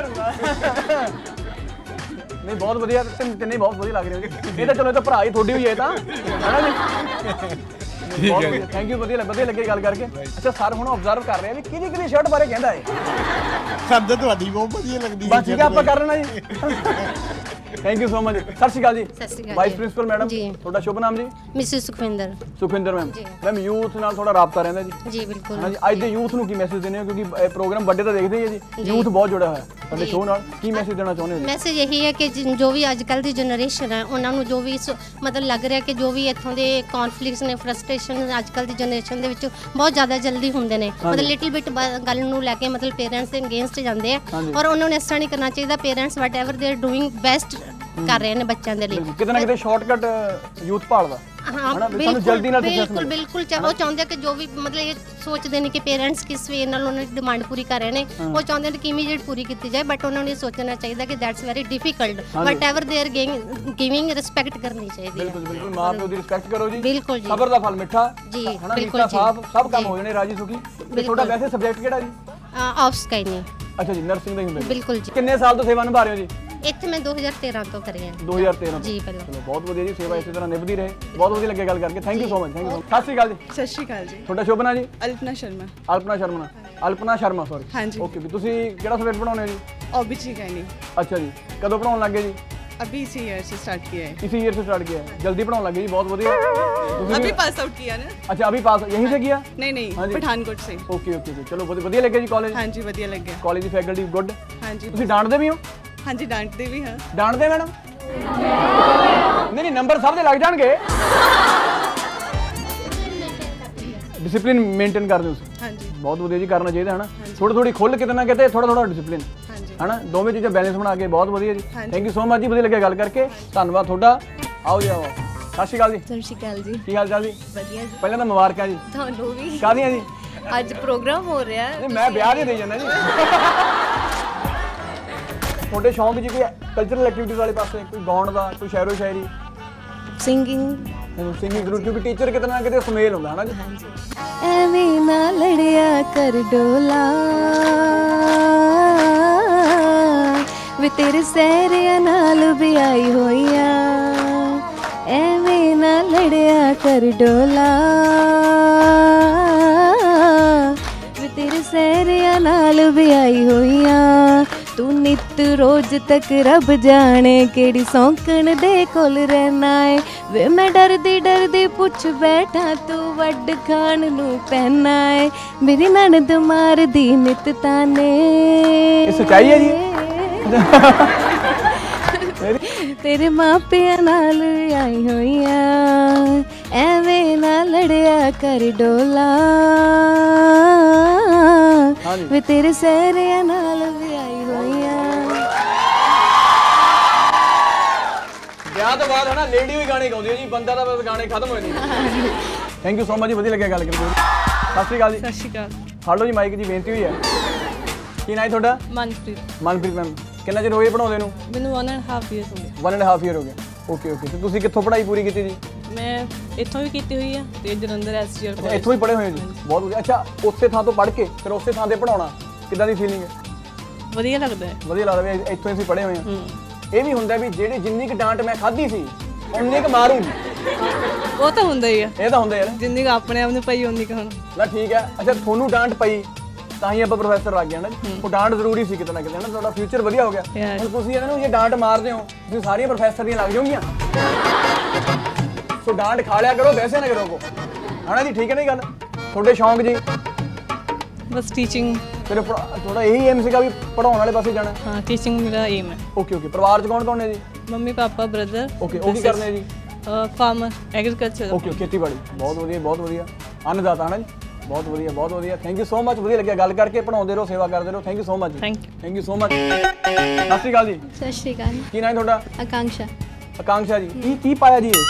ਨਹੀਂ ਬਹੁਤ ਵਧੀਆ, ਤਿੰਨੇ ਬਹੁਤ ਵਧੀਆ ਲੱਗ ਰਹੇ ਹੋ ਜੀ। ਇਹ ਤਾਂ ਚਲੋ ਇਹ ਤਾਂ ਭਰਾ ਹੀ ਤੁਹਾਡੀ ਹੋਈ ਹੈ ਤਾਂ ਹੈ ਨਾ ਜੀ। ਬਹੁਤ ਵਧੀਆ, ਥੈਂਕ ਯੂ, ਵਧੀਆ ਵਧੀਆ ਲੱਗੇ ਗੱਲ ਕਰਕੇ। ਅੱਛਾ ਸਰ ਹੁਣ ਆਬਜ਼ਰਵ ਕਰ ਰਹੇ ਆ ਵੀ ਕਿਹਦੀ ਕਿਹਦੀ ਸ਼ਰਟ ਬਾਰੇ ਕਹਿੰਦਾ ਹੈ। ਸਾਨੂੰ ਤੁਹਾਡੀ ਬਹੁਤ ਵਧੀਆ ਲੱਗਦੀ ਬਸ ਠੀਕ ਹੈ, ਆਪਾਂ ਕਰ ਲੈਣਾ ਜੀ। Thank you so much. ਸਤਿ ਸ਼੍ਰੀ ਅਕਾਲ ਜੀ। ਸਤਿ ਸ਼੍ਰੀ ਅਕਾਲ ਵਾਈਸ ਪ੍ਰਿੰਸੀਪਲ ਮੈਡਮ, ਜੀ। ਤੁਹਾਡਾ ਸ਼ੁਭ ਨਾਮ ਜੀ? Mrs Sukhwinder. Sukhwinder ma'am. Ma'am youth ਨਾਲ ਥੋੜਾ ਰਾਬਤਾ ਰਹਿੰਦਾ ਜੀ? ਜੀ ਬਿਲਕੁਲ। ਹਾਂਜੀ, ਅੱਜ ਦੇ ਯੂਥ ਨੂੰ ਕੀ ਮੈਸੇਜ ਦੇਣੇ ਹੋ, ਕਿਉਂਕਿ ਇਹ ਪ੍ਰੋਗਰਾਮ ਵੱਡੇ ਤਾਂ ਦੇਖਦੇ ਹੀ ਹੈ ਜੀ, ਯੂਥ ਬਹੁਤ ਜੁੜਿਆ ਹੋਇਆ ਸਾਡੇ ਸ਼ੋਅ ਨਾਲ, ਕੀ ਮੈਸੇਜ ਦੇਣਾ ਚਾਹੁੰਦੇ ਹੋ? ਮੈਸੇਜ ਇਹੀ ਹੈ ਕਿ ਜੋ ਵੀ ਅੱਜ ਕੱਲ੍ਹ ਦੀ ਜਨਰੇਸ਼ਨ ਹੈ, ਉਹਨਾਂ ਨੂੰ ਜੋ ਵੀ ਮਤਲਬ ਲੱਗ ਰਿਹਾ ਕਿ ਜੋ ਵੀ ਇੱਥੋਂ ਦੇ ਕੌਨਫਲਿਕਟਸ ਨੇ, ਫਰਸਟ੍ਰੇਸ਼ਨ ਅੱਜ ਕੱਲ੍ਹ ਦੀ ਜਨਰੇਸ਼ਨ ਦੇ ਵਿੱਚ ਬਹੁਤ ਜ਼ਿਆਦਾ ਜਲਦੀ ਹੁੰਦੇ ਨੇ, ਮਤਲਬ ਲਿਟਲ ਬਿਟ ਗੱਲ ਨੂੰ ਲੈ ਕੇ ਮਤਲਬ ਪੇਰੈਂਟਸ ਦੇ ਅਗੇਂਸਟ ਜਾਂਦੇ ਆ, ਔਰ ਉਹਨਾਂ ਨੂੰ ਇਸ ਤਰ੍ਹਾਂ ਨਹੀਂ ਕਰਨਾ ਚਾਹੀਦਾ। Parents whatever they are doing best ਕਰ ਰਹੇ ਨੇ ਬੱਚਿਆਂ ਦੇ ਲਈ। ਕਿਤੇ ਨਾ ਕਿਤੇ ਸ਼ਾਰਟਕਟ ਯੂਥ ਭਾਲਦਾ। ਹਾਂ ਬਿਲਕੁਲ ਬਿਲਕੁਲ ਬਿਲਕੁਲ। ਉਹ ਚਾਹੁੰਦੇ ਕਿ ਜੋ ਵੀ ਮਤਲਬ ਇਹ ਸੋਚਦੇ ਨੇ ਕਿ ਪੇਰੈਂਟਸ ਕਿਸ ਵੇ ਨਾਲ ਉਹਨਾਂ ਦੀ ਡਿਮਾਂਡ ਪੂਰੀ ਕਰ ਰਹੇ ਨੇ, ਉਹ ਚਾਹੁੰਦੇ ਨੇ ਕਿ ਇਮੀਡੀਏਟ ਪੂਰੀ ਕੀਤੀ ਜਾਏ, ਬਟ ਉਹਨਾਂ ਨੂੰ ਇਹ ਸੋਚਣਾ ਚਾਹੀਦਾ ਕਿ that's very difficult, whatever they are giving respect ਕਰਨੀ ਚਾਹੀਦੀ ਹੈ। ਬਿਲਕੁਲ ਬਿਲਕੁਲ, ਮਾਂ ਪਿਓ ਦੀ ਰਿਸਪੈਕਟ ਕਰੋ ਜੀ। ਬਿਲਕੁਲ ਜੀ। ਸਬਰ ਦਾ ਫਲ ਮਿੱਠਾ ਜੀ, ਹਨਾ, ਬਿਲਕੁਲ ਨੀਤਾ ਸਾਫ, ਸਭ ਕੰਮ ਹੋ ਜਾਣੇ ਰਾਜੀ ਸੁਖੀ। ਤੇ ਤੁਹਾਡਾ ਵੈਸੇ ਸਬਜੈਕਟ ਕਿਹੜਾ ਜੀ? ਆਫ ਸਕਾਈਨੀ। ਅੱਛਾ ਜੀ, ਨਰਸਿੰਗ ਦਾ ਹੀ ਹੁੰਦਾ। ਬਿਲਕੁਲ ਜੀ। ਕਿੰਨੇ ਸਾਲ ਤੋਂ ਸੇਵਾ ਨਿਭਾ ਰਹੇ ਹੋ ਜੀ? ਇੱਥੇ ਮੈਂ ਦੋ ਹਜ਼ਾਰ ਤੇਰਾਂ ਤੋਂ ਕਰੀ ਹਾਂ। ਦੋ ਹਜ਼ਾਰ ਤੇਰਾਂ ਜੀ ਪਹਿਲਾਂ। ਚਲੋ ਬਹੁਤ ਵਧੀਆ ਜੀ, ਸੇਵਾ ਇਸੇ ਤਰ੍ਹਾਂ ਨਿਭਦੀ ਰਹੇ। ਬਹੁਤ ਵਧੀਆ ਲੱਗਿਆ ਗੱਲ ਕਰਕੇ। Thank you so much. Thank you. ਸਤਿ ਸ਼੍ਰੀ ਅਕਾਲ ਜੀ। ਸਤਿ ਸ਼੍ਰੀ ਅਕਾਲ ਜੀ। ਤੁਹਾਡਾ ਸ਼ੁਭ ਨਾਮ ਜੀ? ਅਲਪਨਾ ਸ਼ਰਮਾ। ਅਲਪਨਾ ਸ਼ਰਮਾ। ਅਲਪਨਾ ਸ਼ਰਮਾ ਸੌਰੀ। ਹਾਂਜੀ। ਓਕੇ ਵੀ ਤੁਸੀਂ ਕਿਹੜਾ ਸਬਜੈਕਟ ਪੜਾਉਂਦੇ ਹੋ ਜੀ? ओबीजीगायनी। अच्छा जी, कदों पढ़ाने लगे जी? अभी इसी ईयर से स्टार्ट किया है। इसी ईयर से स्टार्ट किया है, जल्दी पढ़ाने लगे जी, बहुत बढ़िया। अभी पास आउट किया ना? अच्छा अभी पास यहीं से किया? नहीं नहीं, पठानकोट से। ओके ओके ओके, चलो बहुत बढ़िया लगे जी कॉलेज? हाँ जी बढ़िया लग गया। कॉलेज की फैकल्टी गुड? हाँ जी। तुसी डांटदे भी हो? हाँ जी डांटदे भी हैं। डांटदे मैडम? नहीं नहीं, नंबर सब दे लग जाएंगे। डिसिप्लिन मेंटेन कर दो। हाँ जी। बहुत बढ़िया जी, करना चाहिए है ना, थोड़ी थोड़ी खुल के ना कहते, थोड़ा थोड़ा डिसिप्लिन है ना, दोवें चीज़ें बैलेंस बना के। बहुत बढ़िया जी, थैंक यू सो मच जी, बढ़िया लगे गल करके, धन्यवाद थोड़ा। आओ जी आओ। सत श्री अकाल जी। सत श्री अकाल जी। की हाल चाल जी? बढ़िया जी। पहले तो मुबारक जी। ਤੁਹਾਨੂੰ ਵੀ। ਕਾਹਦੀਆਂ ਜੀ? ਅੱਜ ਪ੍ਰੋਗਰਾਮ ਹੋ ਰਿਹਾ ਹੈ। ਨਹੀਂ ਮੈਂ ਵਿਆਹ ਦੇ ਦੇਈ ਜਾਂਦਾ ਜੀ। ਤੁਹਾਡੇ ਸ਼ੌਂਕ ਜੀ ਕੋਈ ਕਲਚਰਲ ਐਕਟੀਵਿਟੀਜ਼ ਵਾਲੇ ਪਾਸੇ, ਕੋਈ ਗਾਉਣ ਦਾ, ਕੋਈ ਸ਼ਾਇਰੋ ਸ਼ਾਇਰੀ? ਸਿੰਗਿੰਗ। ਸਿੰਗਿੰਗ ਜ਼ਰੂਰ, ਕਿਉਂਕਿ ਟੀਚਰ ਕਿਤੇ ਨਾ ਕਿਤੇ ਸੁਮੇਲ ਹੁੰਦਾ ਹੈ ਨਾ ਜੀ। ਐਵੇਂ ਨਾ ਲੜਿਆ ਕਰ ਡੋਲਾ ਵੇ ਤੇਰੇ ਸਹਿਰਿਆਂ ਨਾਲ ਵਿਆਹੀ ਹੋਈਆਂ ਐਵੇਂ ਨਾ ਲੜਿਆ ਕਰ ਡੋਲਾ ਵੇ ਤੇਰੇ ਸਹਿਰਿਆਂ ਨਾਲ ਵਿਆਹੀ ਹੋਈਆਂ ਤੂੰ ਨਿਤ ਰੋਜ਼ ਤੱਕ ਰੱਬ ਜਾਣੇ ਕਿਹੜੀ ਸੌਂਕਣ ਦੇ ਕੋਲ ਰਹਿਣਾ ਏ ਵੇ ਮੈਂ ਡਰਦੀ ਡਰਦੀ ਪੁੱਛ ਬੈਠਾ ਤੂੰ ਵੱਡ ਖਾਣ ਨੂੰ ਪਹਿਨਾ ਏ ਮੇਰੀ ਨਣਦ ਮਾਰਦੀ ਨਿਤ ਤਾਨੇ ਇਹ ਸੱਚਾਈ ਹੈ ਜੀ ਤੇਰੇ ਮਾਪਿਆਂ ਨਾਲ ਆਈ ਹੋਈਆਂ ਐਵੇਂ ਨਾ ਲੜਿਆ ਕਰ ਡੋਲਾ ਵੇ ਤੇਰੇ ਸਹਿਰਿਆਂ ਨਾਲ ਵੀ ਆਈ ਹੋਈਆਂ ਵਿਆਹ ਤੋਂ ਬਾਅਦ ਹਨਾ ਲੇਡੀ ਵੀ ਗਾਣੇ ਗਾਉਂਦੀ ਹੈ ਜੀ ਬੰਦਾ ਤਾਂ ਬਸ ਗਾਣੇ ਖਤਮ ਹੋਏ ਨਹੀਂ ਥੈਂਕ ਯੂ ਸੋ ਮਚ ਜੀ ਵਧੀਆ ਲੱਗਿਆ ਗੱਲ ਕਰਕੇ ਸਤਿ ਸ਼੍ਰੀ ਅਕਾਲ ਜੀ ਸਤਿ ਸ਼੍ਰੀ ਅਕਾਲ ਹਾਲੋ ਜੀ ਮਾਈਕ ਜੀ ਬੇਨਤੀ ਹੋਈ ਹੈ ਕੀ ਨਾਂ ਹੈ ਤੁਹਾਡਾ ਮਨਪ੍ਰੀਤ ਮਨਪ੍ਰੀਤ ਮੈਮ ਕਿੰਨਾ ਚਿਰ ਹੋ ਗਿਆ ਪੜਾਉਂਦੇ ਨੂੰ ਮੈਨੂੰ one and half years ਹੋ ਗਏ one and half year ਹੋ ਗਿਆ ਓਕੇ ਓਕੇ ਤੇ ਤੁਸੀਂ ਕਿੱਥੋਂ ਪੜ੍ਹਾਈ ਪੂਰੀ ਕੀਤੀ ਜੀ ਮੈਂ ਇੱਥੋਂ ਵੀ ਕੀਤੀ ਹੋਈ ਆ ਤੇ ਜਲੰਧਰ ਐਸਜੀਆਰ ਅੱਛਾ ਇੱਥੋਂ ਹੀ ਪੜ੍ਹੇ ਹੋਏ ਜੀ ਬਹੁਤ ਵਧੀਆ ਅੱਛਾ ਉਸੇ ਥਾਂ ਤੋਂ ਪੜ੍ਹ ਕੇ ਫਿਰ ਉਸੇ ਥਾਂ ਤੇ ਪੜਾਉਣਾ ਕਿੱਦਾਂ ਦੀ ਫੀਲਿੰਗ ਹੈ ਵਧੀਆ ਲੱਗਦਾ ਹੈ ਵਧੀਆ ਲੱਗਦਾ ਵੀ ਇੱਥੋਂ ਅਸੀਂ ਪੜ੍ਹੇ ਹੋਏ ਹਾਂ ਇਹ ਵੀ ਹੁੰਦਾ ਵੀ ਜਿਹੜੀ ਜਿੰਨੀ ਕੁ ਡਾਂਟ ਮੈਂ ਖਾਧੀ ਸੀ ਉਨੀ ਕੁ ਮਾਰੂਗੀ ਉਹ ਤਾਂ ਹੁੰਦਾ ਹੀ ਆ ਇਹ ਤਾਂ ਹੁੰਦਾ ਯਾਰ ਜਿੰਨੀ ਕੁ ਆਪਣੇ ਆਪ ਨੂੰ ਪਈ ਉਨੀ ਕੁ ਹੁਣ ਨਾ ਠੀਕ ਹੈ ਅੱਛਾ ਤੁਹਾਨੂੰ ਡਾਂਟ ਪਈ ਤਾਂ ਹੀ ਆਪਾਂ ਪ੍ਰੋਫੈਸਰ ਲੱਗ ਗਿਆ ਨਾ ਉਹ ਡਾਂਟ ਜ਼ਰੂਰੀ ਸੀ ਕਿਤੇ ਨਾ ਕਿਤੇ ਨਾ ਤੁਹਾਡਾ ਫਿਊਚਰ ਵਧੀਆ ਹੋ ਗਿਆ ਹੁਣ ਤੁਸੀਂ ਇਹਨਾਂ ਨੂੰ ਇਹ ਡਾਂਟ ਮਾਰਦੇ ਹੋ ਤੁਸੀਂ ਸਾਰੀਆਂ ਪ੍ਰੋਫੈਸਰ ਦੀਆਂ ਲੱਗ ਜਾਓਗੀਆਂ ਸੋ ਡਾਂਟ ਖਾ ਲਿਆ ਕਰੋ ਵੈਸੇ ਨਾ ਕਰੋ ਕੋ ਹਨਾ ਜੀ ਠੀਕ ਹੈ ਨਹੀਂ ਗੱਲ ਤੁਹਾਡੇ ਸ਼ੌਂਕ ਜੀ ਬਸ ਟੀਚਿੰਗ ਫਿਰ ਥੋੜਾ ਇਹੀ ਏਮ ਸੀਗਾ ਵੀ ਪੜਾਉਣ ਵਾਲੇ ਪਾਸੇ ਜਾਣਾ ਹਾਂ ਟੀਚਿੰਗ ਮੇਰਾ ਏਮ ਹੈ ਓਕੇ ਓਕੇ ਪਰਿਵਾਰ ਚ ਕੌਣ ਕੌਣ ਨੇ ਜੀ ਮੰਮੀ ਪਾਪਾ ਬ੍ਰਦਰ ਓਕੇ ਉਹ ਕੀ ਕਰਦੇ ਨੇ ਜੀ ਫਾਰਮਰ ਐਗਰੀਕਲਚਰ ਓਕੇ ਖੇਤੀਬਾੜੀ ਬਹੁਤ ਵਧੀਆ ਬਹੁਤ ਵਧੀਆ ਅੰਨਦਾਤਾ ਹਨਾ ਜੀ ਬਹੁਤ ਵਧੀਆ ਬਹੁਤ ਵਧੀਆ ਥੈਂਕ ਯੂ ਸੋ ਮਚ ਵਧੀਆ ਲੱਗਿਆ ਗੱਲ ਕਰਕੇ ਪੜਾਉਂਦੇ ਰਹੋ ਸੇਵਾ ਕਰਦੇ ਰਹੋ thank you so much thank you thank you so much ਸਤਿ ਸ਼੍ਰੀ ਅਕਾਲ ਜੀ ਸਤਿ ਸ਼੍ਰੀ ਅਕਾਲ ਕੀ ਨਾਮ ਹੈ ਤੁਹਾਡਾ ਆਕਾਂक्षा आकांक्षा जी ये की पाया जी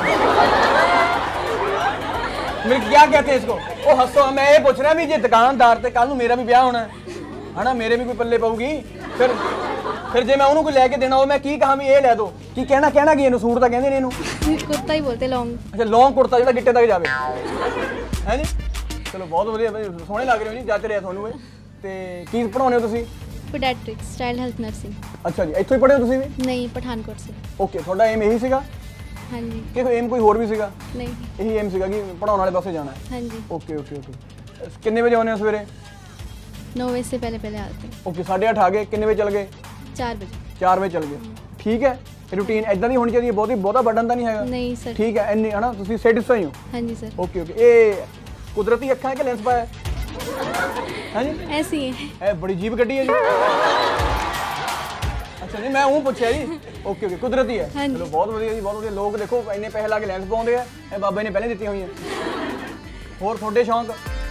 मेरे क्या कहते हैं इसको ओ हंसो मैं ये पूछ रहा भी जे दुकानदार ते कल मेरा भी ब्याह होना है ना मेरे भी कोई पल्ले पाऊगी फिर फिर जे मैं उन्होंने कोई लेके देना हो मैं की कहा भी ये लै दो की कहना कहना की इहनू सूट तां कहंदे ने इहनू कुर्ता ही बोलते लॉन्ग अच्छा लॉन्ग कुर्ता जिहड़ा गिट्टे तक जावे है जी चलो बहुत वधिया सोहणे लग रहे हो जी जच रिहा तुहानू ये ते की पढ़ाउने हो तुसीं ਪੀਡੀਆਟ੍ਰਿਕਸ ਚਾਈਲਡ ਹੈਲਥ ਨਰਸਿੰਗ अच्छा जी ਇੱਥੋਂ ਹੀ ਪੜ੍ਹੇ ਹੋ ਤੁਸੀਂ ਵੀ ਨਹੀਂ ਪਠਾਨਕੋਟ ਸੇ ਓਕੇ ਤੁਹਾਡਾ ਏਮ ਇਹੀ ਸੀਗਾ ਹਾਂਜੀ ਕਿ ਏਮ ਕੋਈ ਹੋਰ ਵੀ ਸੀਗਾ ਨਹੀਂ ਇਹੀ ਏਮ ਸੀਗਾ ਕਿ ਪੜਾਉਣ ਵਾਲੇ ਪਾਸੇ ਜਾਣਾ ਹੈ ਹਾਂਜੀ ਓਕੇ ਓਕੇ ਓਕੇ ਕਿੰਨੇ ਵਜੇ ਆਉਂਦੇ ਹੋ ਸਵੇਰੇ नौ बजे से पहले पहले आते हैं ਓਕੇ ਸਾਢੇ ਅੱਠ ਆ ਗਏ ਕਿੰਨੇ ਵਜੇ ਚੱਲ ਗਏ चार बजे ਚਾਰ ਵਜੇ ਚੱਲ ਗਏ ਠੀਕ ਹੈ ਰੂਟੀਨ ਇਦਾਂ ਦੀ ਹੋਣੀ ਚਾਹੀਦੀ ਹੈ ਬਹੁਤੀ ਬਹੁਤਾ ਬਰਡਨ ਤਾਂ ਨਹੀਂ ਹੈਗਾ नहीं सर ਠੀਕ ਹੈ ਇੰਨੀ ਹਨਾ ਤੁਸੀਂ ਸੈਟੀਸਫਾਈ ਹੋ हाँ जी सर ਓਕੇ ਓਕੇ ਇਹ ਕੁਦਰਤੀ ਅੱਖਾਂ ਹੈ ਕਿ ਲੈਂਸ ਪਾਇਆ ਹੈ ਜੀ ऐसी है ਇਹ ਬੜੀ ਜੀਬ ਗੱਡੀ ਹੈ ਜੀ ਅੱਛਾ ਨਹੀਂ ਮੈਂ ਉਹ ਪੁੱਛਿਆ ਜੀ ਓਕੇ ਓਕੇ ਕੁਦਰਤੀ ਹੈ ਚਲੋ ਬਹੁਤ ਵਧੀਆ ਜੀ ਬਹੁਤ ਵਧੀਆ ਲੋਕ ਦੇਖੋ ਇੰਨੇ ਪੈਸੇ ਲਾ ਕੇ ਲੈਂਸ ਪਾਉਂਦੇ ਆ ਇਹ ਬਾਬਾ ਨੇ ਪਹਿਲੇ ਦਿੱਤੀਆਂ ਹੋਈਆਂ ਹੋਰ ਤੁਹਾਡੇ ਸ਼ੌਂਕ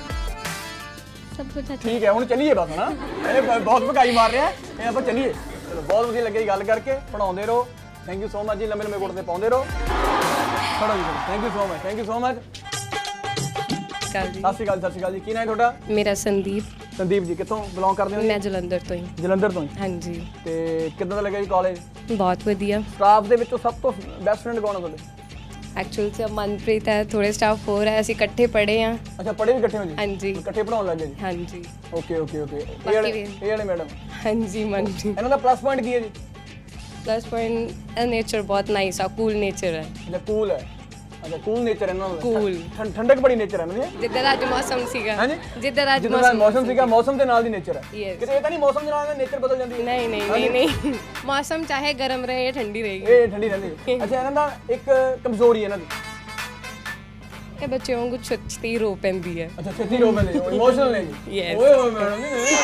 सब कुछ अच्छा ठीक है ਹੁਣ ਚੱਲੀਏ ਬਸ ਨਾ ਇਹ ਬਹੁਤ ਭਗਾਈ ਮਾਰ ਰਿਹਾ ਇਹ ਆਪਾਂ ਚੱਲੀਏ ਚਲੋ ਬਹੁਤ ਵਧੀਆ ਲੱਗਿਆ ਗੱਲ ਕਰਕੇ ਪੜਾਉਂਦੇ ਰਹੋ ਥੈਂਕ ਯੂ ਸੋ ਮਚ ਜੀ ਲੰਮੇ ਲੰਮੇ ਕੋਟ ਤੇ ਪਾਉਂਦੇ ਰਹੋ ਖੜੋ ਜੀ thank you so much thank you so much ਕਾਲ ਜੀ ਸਤਿ ਸ਼੍ਰੀ ਅਕਾਲ ਸਤਿ ਸ਼੍ਰੀ ਅਕਾਲ ਜੀ ਕੀ ਨਾਮ ਹੈ ਤੁਹਾਡਾ ਮੇਰਾ ਸੰਦੀਪ ਸੰਦੀਪ ਜੀ ਕਿੱਥੋਂ ਬਿਲੋਂਗ ਕਰਦੇ ਹੋ ਮੈਂ ਜਲੰਧਰ ਤੋਂ ਹੀ ਜਲੰਧਰ ਤੋਂ ਹੀ ਹਾਂਜੀ ਤੇ ਕਿੱਦਾਂ ਦਾ ਲੱਗਿਆ ਜੀ ਕਾਲਜ ਬਹੁਤ ਵਧੀਆ ਸਟਾਫ ਦੇ ਵਿੱਚੋਂ ਸਭ ਤੋਂ ਬੈਸਟ ਫਰੈਂਡ ਕੌਣ ਹੈ ਤੁਹਾਡੇ ਐਕਚੁਅਲ ਚ ਮਨਪ੍ਰੀਤ ਹੈ ਥੋੜੇ ਸਟਾਫ ਹੋਰ ਹੈ ਅਸੀਂ ਇਕੱਠੇ ਪੜ੍ਹੇ ਆ ਅੱਛਾ ਪੜ੍ਹੇ ਵੀ ਇਕੱਠੇ ਹੋ ਜੀ ਹਾਂਜੀ ਇਕੱਠੇ ਪੜਾਉਣ ਲੱਗੇ ਜੀ ਹਾਂਜੀ ਓਕੇ ਓਕੇ ਓਕੇ ਇਹ ਵਾਲੇ ਇਹ ਵਾਲੇ ਮੈਡਮ ਹਾਂਜੀ ਮਨਪ੍ਰੀਤ ਇਹਨਾਂ ਦਾ ਪਲੱਸ ਪੁਆਇੰਟ ਕੀ ਹੈ ਜੀ ਪਲੱਸ ਪੁਆਇੰਟ ਨੇਚਰ ਬਹੁਤ ਨਾਈਸ ਆ ਕੂਲ ਨੇਚਰ ਹੈ ਅੱਛਾ ਕੂਲ ਹੈ ਅੱਛਾ ਕੂਲ ਨੇਚਰ ਇਹਨਾਂ ਦਾ ਕੂਲ ਠੰਡਕ ਬੜੀ ਨੇਚਰ ਹੈ ਇਹਨਾਂ ਦੀ ਜਿੱਦਾਂ ਅੱਜ ਮੌਸਮ ਸੀਗਾ ਹਾਂਜੀ ਜਿੱਦਾਂ ਅੱਜ ਜਿੱਦਾਂ ਮੌਸਮ ਸੀਗਾ ਮੌਸਮ ਦੇ ਨਾਲ ਦੀ ਨੇਚਰ ਹੈ Yes. ਕਿਤੇ ਇਹ ਤਾਂ ਨਹੀਂ ਮੌਸਮ ਦੇ ਨਾਲ ਨੇਚਰ ਬਦਲ ਜਾਂਦੀ ਹੈ ਨਹੀਂ ਨਹੀਂ ਨਹੀਂ ਨਹੀਂ ਮੌਸਮ ਚਾਹੇ ਗਰਮ ਰਹੇ ਜਾਂ ਠੰਡੀ ਰਹੇਗੀ ਇਹ ਠੰਡੀ ਰਹਿੰਦੀ ਅੱਛਾ ਇਹਨਾਂ ਦਾ ਇੱਕ ਕਮਜ਼ੋਰੀ ਹੈ ਇਹਨਾਂ ਦੀ ਇਹ ਬੱਚੇ ਵਾਂਗੂ ਛੇਤੀ ਰੋ ਪੈਂਦੀ ਹੈ ਅੱਛਾ ਛੇਤੀ ਰੋ ਪੈਂਦੇ ਇਮੋਸ਼ਨਲ ਨੇ ਜੀ Yes. ਓਏ ਓਏ ਮੈਡਮ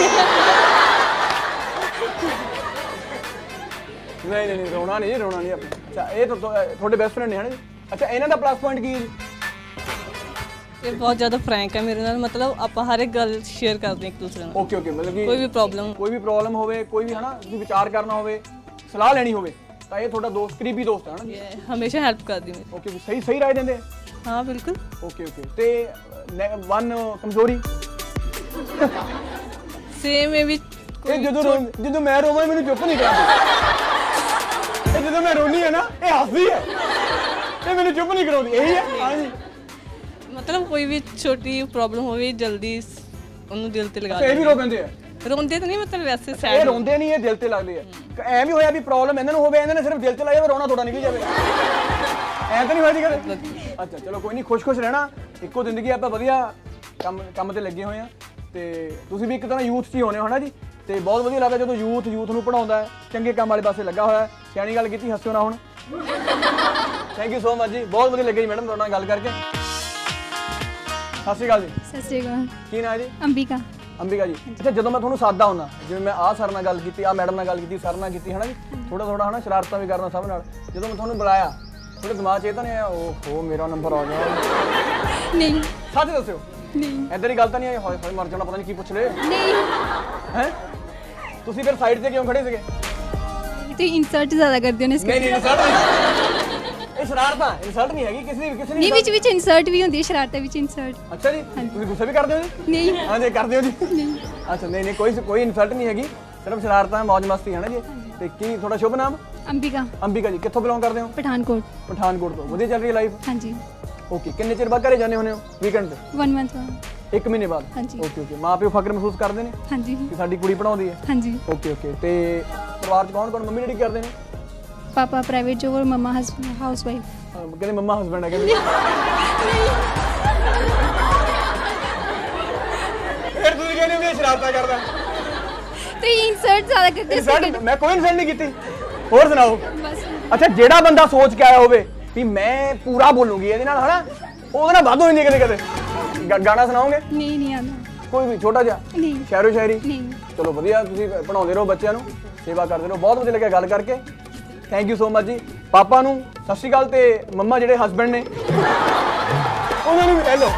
ਨਹੀਂ ਨਹੀਂ ਨਹੀਂ ਰੋਣਾ ਨਹੀਂ ਰੋਣਾ ਨਹੀਂ ਆਪਣਾ ਅੱਛਾ ਇਹ ਤਾਂ ਤੁਹਾਡੇ ਬੈਸਟ ਫਰੈਂਡ ਨੇ ਹਨ ਜੀ ਅੱਛਾ ਇਹਨਾਂ ਦਾ ਪਲੱਸ ਪੁਆਇੰਟ ਕੀ ਹੈ ਜੀ ਇਹ ਬਹੁਤ ਜ਼ਿਆਦਾ ਫਰੈਂਕ ਹੈ ਮੇਰੇ ਨਾਲ ਮਤਲਬ ਆਪਾਂ ਹਰ ਇੱਕ ਗੱਲ ਸ਼ੇਅਰ ਕਰਦੇ ਹਾਂ ਇੱਕ ਦੂਸਰੇ ਨਾਲ ਓਕੇ ਓਕੇ ਮਤਲਬ ਕਿ ਕੋਈ ਵੀ ਪ੍ਰੋਬਲਮ ਕੋਈ ਵੀ ਪ੍ਰੋਬਲਮ ਹੋਵੇ ਕੋਈ ਵੀ ਹਨਾ ਤੁਸੀਂ ਵਿਚਾਰ ਕਰਨਾ ਹੋਵੇ ਸਲਾਹ ਲੈਣੀ ਹੋਵੇ ਤਾਂ ਇਹ ਤੁਹਾਡਾ ਦੋਸਤ ਕਰੀਬੀ ਦੋਸਤ ਹੈ ਹਨਾ ਜੀ ਹਮੇਸ਼ਾ ਹੈਲਪ ਕਰਦੀ ਮੈਂ ਓਕੇ ਸਹੀ ਸਹੀ ਰਾਏ ਦਿੰਦੇ ਹਾਂ ਬਿਲਕੁਲ ਓਕੇ ਓਕੇ ਤੇ ਵਨ ਕਮਜ਼ੋਰੀ ਸੇਮ ਇਹ ਵੀ ਇਹ ਜਦੋਂ ਜਦੋਂ ਮੈਂ ਰੋਵਾਂ ਮੈਨੂੰ ਚੁੱਪ ਨਹੀਂ ਕਰਾਉਂਦੀ ਇਹ ਜਦੋਂ ਮੈਂ ਰੋਣੀ ਹੈ ਨਾ ਇਹ ਹੱਸਦੀ ਹੈ ਇਹ ਮੈਨੂੰ ਚੁੱਪ ਨਹੀਂ ਕਰਾਉਂਦੀ ਇਹੀ ਹੈ ਹਾਂਜੀ ਮਤਲਬ ਕੋਈ ਵੀ ਛੋਟੀ ਪ੍ਰੋਬਲਮ ਹੋਵੇ ਜਲਦੀ ਉਹਨੂੰ ਦਿਲ ਤੇ ਲਗਾ ਇਹ ਵੀ ਰੋ ਪੈਂਦੇ ਆ? ਰੋਂਦੇ ਤਾਂ ਨਹੀਂ, ਮਤਲਬ ਵੈਸੇ ਇਹ ਸੈਡ ਰੋਂਦੇ ਨਹੀਂ, ਇਹ ਦਿਲ ਤੇ ਲੱਗਦੇ ਆ। ਐ ਵੀ ਹੋਇਆ ਵੀ ਪ੍ਰੋਬਲਮ ਇਹਨਾਂ ਨੂੰ ਹੋਵੇ, ਇਹਨਾਂ ਨੇ ਸਿਰਫ ਦਿਲ ਤੇ ਲਾਇਆ ਰੋਣਾ ਥੋੜਾ ਨਿਕਲ ਜਾਵੇ, ਐ ਤਾਂ ਨਹੀਂ ਹੋਇਆ ਜੀ ਕਦੇ? ਅੱਛਾ ਚਲੋ ਕੋਈ ਨਹੀਂ, ਖੁਸ਼-ਖੁਸ਼ ਰਹਿਣਾ, ਇੱਕੋ ਜ਼ਿੰਦਗੀ, ਆਪਾਂ ਵਧੀਆ ਕੰਮ ਕੰਮ ਤੇ ਲੱਗੇ ਹੋਏ ਆ ਤੇ ਤੁਸੀਂ ਵੀ ਇੱਕ ਤਰ੍ਹਾਂ ਯੂਥ 'ਚ ਹੀ ਹੋਣੇ ਹੋ ਨਾ ਜੀ, ਤੇ ਬਹੁਤ ਵਧੀਆ ਲੱਗਦਾ ਜਦੋਂ ਯੂਥ ਯੂਥ ਨੂੰ ਪੜਾਉਂਦਾ ਹੈ, ਚੰਗੇ ਕੰਮ ਵਾਲੇ ਪਾਸੇ ਲੱਗਾ ਹੋਇਆ। ਸਿਆਣੀ ਗੱਲ ਕੀਤੀ, ਹੱਸਿਓ ਨਾ ਹੁਣ। ਥੈਂਕ ਯੂ ਸੋ ਮਚ ਜੀ, ਬਹੁਤ ਵਧੀਆ ਲੱਗਿਆ ਜੀ ਮੈਡਮ ਤੁਹਾਡੇ ਨਾਲ ਗੱਲ ਕਰਕੇ। ਸਤਿ ਸ਼੍ਰੀ ਅਕਾਲ ਜੀ। ਸਤਿ ਸ਼੍ਰੀ ਅਕਾਲ। ਕੀ ਨਾਂ ਹੈ ਜੀ? ਅੰਬਿਕਾ। ਅੰਬਿਕਾ ਜੀ, ਅੱਛਾ ਜਦੋਂ ਮੈਂ ਤੁਹਾਨੂੰ ਸਾਦਾ ਹੁੰਦਾ, ਜਿਵੇਂ ਮੈਂ ਆਹ ਸਰ ਨਾਲ ਗੱਲ ਕੀਤੀ, ਆਹ ਮੈਡਮ ਨਾਲ ਗੱਲ ਕੀਤੀ, ਸਰ ਨਾਲ ਕੀਤੀ ਹੈ ਨਾ ਜੀ, ਥੋੜਾ ਥੋੜਾ ਹੈ ਨਾ ਸ਼ਰਾਰਤਾਂ ਵੀ ਕਰਨਾ ਸਭ ਨਾਲ, ਜਦੋਂ ਮੈਂ ਤੁਹਾਨੂੰ ਬੁਲਾਇਆ ਤੁਹਾਡੇ ਦਿਮਾਗ 'ਚ ਇਹ ਤਾਂ ਨਹੀਂ ਆਇਆ ਓਹੋ ਮੇਰਾ ਨੰਬਰ ਆ ਗਿਆ? ਨਹੀਂ। ਸੱਚ ਦੱਸਿਓ। ਨਹੀਂ। ਇੱਧਰ ਹੀ ਗੱਲ ਤਾਂ ਨਹੀਂ ਆਈ ਹੋਏ ਹੋਏ ਮਰ ਜਾਣਾ, ਪਤਾ ਨਹੀਂ ਕੀ ਪੁੱਛ ਲਏ? ਨਹੀਂ। ਹੈ ਤੁਸੀਂ ਫਿਰ ਸਾਈਡ ਤੇ ਕਿਉਂ ਖੜੇ ਸੀਗੇ? ਤੁਸੀਂ ਇਨਸਲਟ ਜ਼ਿਆਦਾ ਕਰਦੇ ਹੋ ਨੇ ਇਸ ਨਹੀਂ ਨਹੀਂ ਇਨਸਲਟ ਨਹੀਂ, ਇਹ ਸ਼ਰਾਰਤਾਂ, ਇਨਸਲਟ ਨਹੀਂ ਹੈਗੀ ਕਿਸੇ ਦੀ ਕਿਸੇ ਨਹੀਂ, ਵਿੱਚ ਵਿੱਚ ਇਨਸਲਟ ਵੀ ਹੁੰਦੀ ਹੈ, ਸ਼ਰਾਰਤਾਂ ਵਿੱਚ ਇਨਸਲਟ। ਅੱਛਾ ਜੀ, ਤੁਸੀਂ ਗੁੱਸਾ ਵੀ ਕਰਦੇ ਹੋ ਜੀ? ਨਹੀਂ। ਹਾਂਜੀ ਕਰਦੇ ਹੋ ਜੀ? ਨਹੀਂ। ਅੱਛਾ ਨਹੀਂ ਨਹੀਂ, ਕੋਈ ਕੋਈ ਇਨਸਲਟ ਨਹੀਂ ਹੈਗੀ, ਸਿਰਫ ਸ਼ਰਾਰਤਾਂ ਮौज ਮਸਤੀ ਹੈ ਨਾ ਜੀ। ਤੇ ਕੀ ਤੁਹਾਡਾ ਸ਼ੁਭ ਨਾਮ? ਅੰਬਿਕਾ। ਅੰਬਿਕਾ ਜੀ, ਕਿੱਥੋਂ ਬਿਲੋਂਗ ਕਰਦੇ ਹੋ? ਪਠਾਨਕੋਟ। ਪਠਾਨਕੋਟ ਤੋਂ। ਵਧੀਆ ਚੱਲ ਰਹੀ ਹੈ ਲਾਈਫ? ਹਾਂਜੀ। ਓਕੇ, ਕਿੰਨੇ ਚਿਰ ਬਾਅਦ ਘਰੇ ਜਾਂਦੇ ਹੁੰਦੇ ਹੋ ਵੀਕਐਂਡ ਤੇ? ਵਨ ਮੰਥ ਬਾਅਦ। ਇੱਕ ਮਹੀਨੇ ਬਾਅਦ? ਹਾਂਜੀ। ਓਕੇ ਓਕੇ, ਮਾਂ ਪਿਓ ਫਖਰ ਮਹਿਸੂਸ ਕਰਦੇ ਨੇ? ਹਾਂਜੀ। ਕਿ ਸਾਡੀ ਕੁੜੀ ਪੜਾਉਂਦੀ ਹੈ? ਹਾਂਜੀ। ਓਕੇ ਓਕੇ, ਤੇ ਪਰਿਵਾਰ 'ਚ ਕੌਣ ਕੌਣ ਮੰਮੀ ਡੈਡੀ ਕਰਦੇ ਨੇ? ਪਾਪਾ ਪ੍ਰਾਈਵੇਟ ਜੋਬ ਔਰ ਮਮਾ ਹਾਊਸ ਵਾਈਫ। ਕਹਿੰਦੇ ਮੰਮਾ ਹਸਬੈਂਡ ਹੈ ਕਹਿੰਦੇ। ਫਿਰ ਤੁਸੀਂ ਕਹਿੰਦੇ ਹੋ ਕਿ ਸ਼ਰਾਰਤਾਂ ਕਰਦਾ? ਤੇ ਇਨਸਲਟ ਜ਼ਿਆਦਾ ਕਰਦੇ ਸੀ। ਮੈਂ ਕੋਈ ਇਨਸਲਟ ਨਹੀਂ ਕੀਤੀ। ਹੋਰ ਸੁਣਾਓ। ਬਸ। ਅੱਛਾ, ਜਿਹੜਾ ਬੰਦਾ ਸੋਚ ਕੇ ਆਇਆ ਹੋਵੇ ਵੀ ਮੈਂ ਪੂਰਾ ਬੋਲੂੰਗੀ ਇਹਦੇ ਨਾਲ, ਹਨਾ, ਉਹਦੇ ਨਾਲ ਵੱਧ ਹੋ ਜਾਂਦੀ ਕਦੇ ਕਦੇ। ਗਾਣਾ ਸੁਣਾਓਗੇ? ਨਹੀਂ ਨਹੀਂ ਆਉਂਦਾ। ਕੋਈ ਵੀ ਛੋਟਾ ਜਿਹਾ? ਨਹੀਂ। ਸ਼ਾਇਰੋ ਸ਼ਾਇਰੀ? ਨਹੀਂ। ਚਲੋ ਵਧੀਆ, ਤੁਸੀਂ ਪੜਾਉਂਦੇ ਰਹੋ ਬੱਚਿਆਂ ਨੂੰ, ਸੇਵਾ ਕਰਦੇ ਰਹੋ। ਬਹੁਤ ਵਧੀਆ ਲੱਗਿਆ ਗੱਲ ਕਰਕੇ, ਥੈਂਕ ਯੂ ਸੋ ਮਚ ਜੀ। ਪਾਪਾ ਨੂੰ ਸਤਿ ਸ਼੍ਰੀ ਅਕਾਲ, ਤੇ ਮੰਮਾ ਜਿਹੜੇ ਹਸਬੈਂਡ ਨੇ ਉਹਨਾਂ ਨੂੰ ਵੀ ਹੈਲੋ।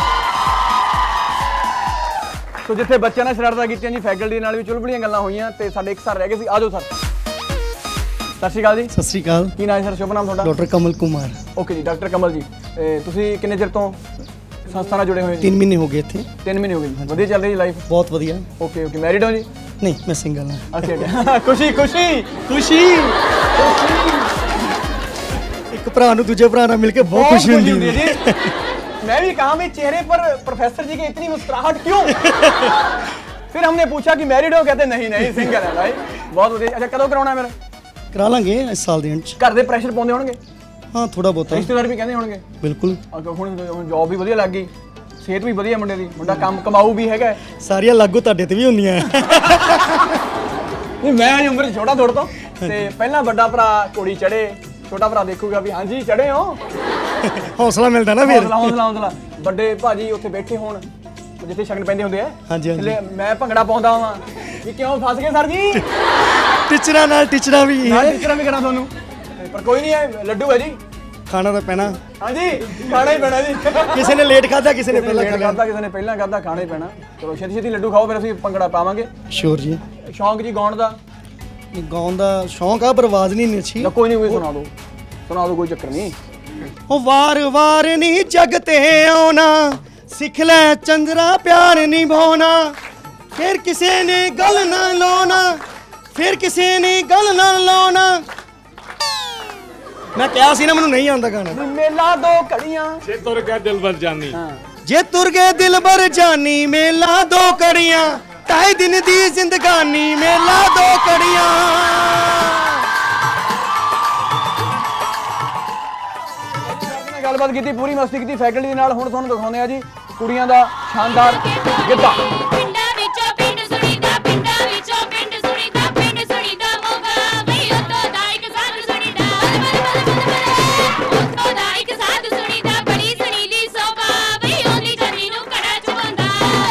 ਸੋ ਜਿੱਥੇ ਬੱਚਿਆਂ ਨਾਲ ਸ਼ਰਾਰਤਾਂ ਕੀਤੀਆਂ ਜੀ, ਫੈਕਲਟੀ ਨਾਲ ਵੀ ਚੁਲਬੜੀਆਂ ਗੱਲਾਂ ਹੋਈਆਂ, ਤੇ ਸਾਡੇ ਇੱਕ ਸਰ ਰਹਿ ਗਏ ਸੀ। ਆਜੋ ਸਰ। ਸਤਿ ਸ਼੍ਰੀ ਅਕਾਲ ਜੀ। ਸਤਿ ਸ਼੍ਰੀ ਅਕਾਲ। ਕੀ ਨਾਮ ਹੈ ਸਰ? ਸ਼ੁਭ ਨਾਮ ਤੁਹਾਡਾ? ਡਾਕਟਰ ਕਮਲ ਕੁਮਾਰ। ਓਕੇ ਜੀ, ਡਾਕਟਰ ਕਮਲ ਜੀ, ਤੁਸੀਂ ਕਿੰਨੇ ਚਿਰ ਤੋਂ ਸੰਸਥਾ ਨਾਲ ਜੁੜੇ ਹੋਏ? ਤਿੰਨ ਮਹੀਨੇ ਹੋ ਗਏ ਇੱਥੇ। ਤਿੰਨ ਮਹੀਨੇ ਹੋ ਗਏ। ਵਧੀਆ ਚੱਲ ਰਹੀ ਜੀ ਲਾਈਫ? ਬਹੁਤ ਵਧੀਆ। ਓਕੇ ਓਕੇ, ਮੈਰਿਡ ਹੋ ਜੀ? ਨਹੀਂ, ਮੈਂ ਸਿੰਗਲ ਹਾਂ। ਅੱਛਾ, ਖੁਸ਼ੀ ਖੁਸ਼ੀ ਖੁਸ਼ੀ। ਇੱਕ ਭਰਾ ਨੂੰ ਦੂਜੇ ਭਰਾ ਨਾਲ ਮਿਲ ਕੇ ਬਹੁਤ ਖੁਸ਼ੀ ਹੁੰਦੀ ਹੈ ਜੀ। मैं भी कहा भी चेहरे पर प्रोफेसर जी की इतनी मुस्कुराहट क्यों? फिर हमने पूछा कि मैरिड हो, कहते नहीं नहीं सिंगल है भाई। बहुत बढ़िया। अच्छा, कदों कराना है मेरा? करा लांगे इस साल दे एंड च। घर दे प्रेशर पाउंदे होणगे? हाँ, थोड़ा बहुत। रिश्तेदार भी कहंदे होणगे? बिल्कुल। हुण जॉब भी वधिया लग गई, सेहत भी वधिया, मुंडे दी मुंडा काम कमाऊ भी हैगा। सारियां लागू तुहाडे ते भी हुंदियां। नहीं, मैं अजे उम्र छोटा थोड़ा तो, ते पहला बड़ा भरा घोड़ी चढ़े, छोटा भरा देखूगा भी हाँ जी चढ़े हो। हौसला मिलता ना फिर। हौसला हौसला हौसला। बड़े भाजी उत्थे बैठे होण जिथे शगन पैंदे हुंदे आ, हाँ जी हाँ जी, मैं भंगड़ा पाउंदा हां कि क्यों फस गए सर जी? टीचरां नाल टीचरां भी नाल टीचरां भी करा तुहानू, पर कोई नहीं है, लड्डू है जी, खाना तो पैना। हाँ जी, खाना ही पैना जी। किसी ने लेट खादा, किसी ने पहला खादा, किसी ने पहला खादा, खाना ही पैना। चलो छेती छेती लड्डू खाओ, फिर ਅਸੀਂ ਭੰਗੜਾ ਪਾਵਾਂਗੇ। श्योर जी। शौक जी गाउण दा? गाउण दा शौक आ, पर आवाज नहीं अच्छी। कोई नहीं, कोई सुना दो, सुना दो, कोई चक्कर नहीं। ओ वार वार नहीं जगते आना, सिख ले चंद्रा प्यार निभाना, फिर किसी ने गल ना लाना, फिर किसी ने गल ना लाना। मैं क्या सी ना, मैनू नहीं आंदा गाना। मेला दो कड़ियां, जे तुर गए दिल भर जानी, जे तुर गए दिल भर जानी, मेला दो कड़ियां, ढाई दिन दी जिंदगानी, मेला दो कड़ियां। ਗੱਲਬਾਤ ਕੀਤੀ, ਪੂਰੀ ਮਸਤੀ ਕੀਤੀ ਫੈਕਲਟੀ ਦੇ ਨਾਲ। ਹੁਣ ਤੁਹਾਨੂੰ ਦਿਖਾਉਂਦੇ ਆ ਜੀ ਕੁੜੀਆਂ ਦਾ ਸ਼ਾਨਦਾਰ ਗਿੱਧਾ। ਪਿੰਡਾਂ ਵਿੱਚੋਂ ਪਿੰਡ ਸੁਣੀਦਾ, ਪਿੰਡਾਂ ਵਿੱਚੋਂ ਪਿੰਡ ਸੁਣੀਦਾ, ਪਿੰਡ ਸੁਣੀਦਾ ਮੋਗਾ ਬਈ ਉੱਤੋਂ ਦਾ ਇੱਕ ਸਾਧ ਸੁਣੀਦਾ, ਉੱਤੋਂ ਦਾ ਇੱਕ ਸਾਧ ਸੁਣੀਦਾ, ਬੜੀ ਸੁਣੀਲੀ ਸੋਭਾ ਬਈ ਓਲੀ ਜੱਦੀ ਨੂੰ ਕੜਾ ਚੁਗਾਉਂਦਾ,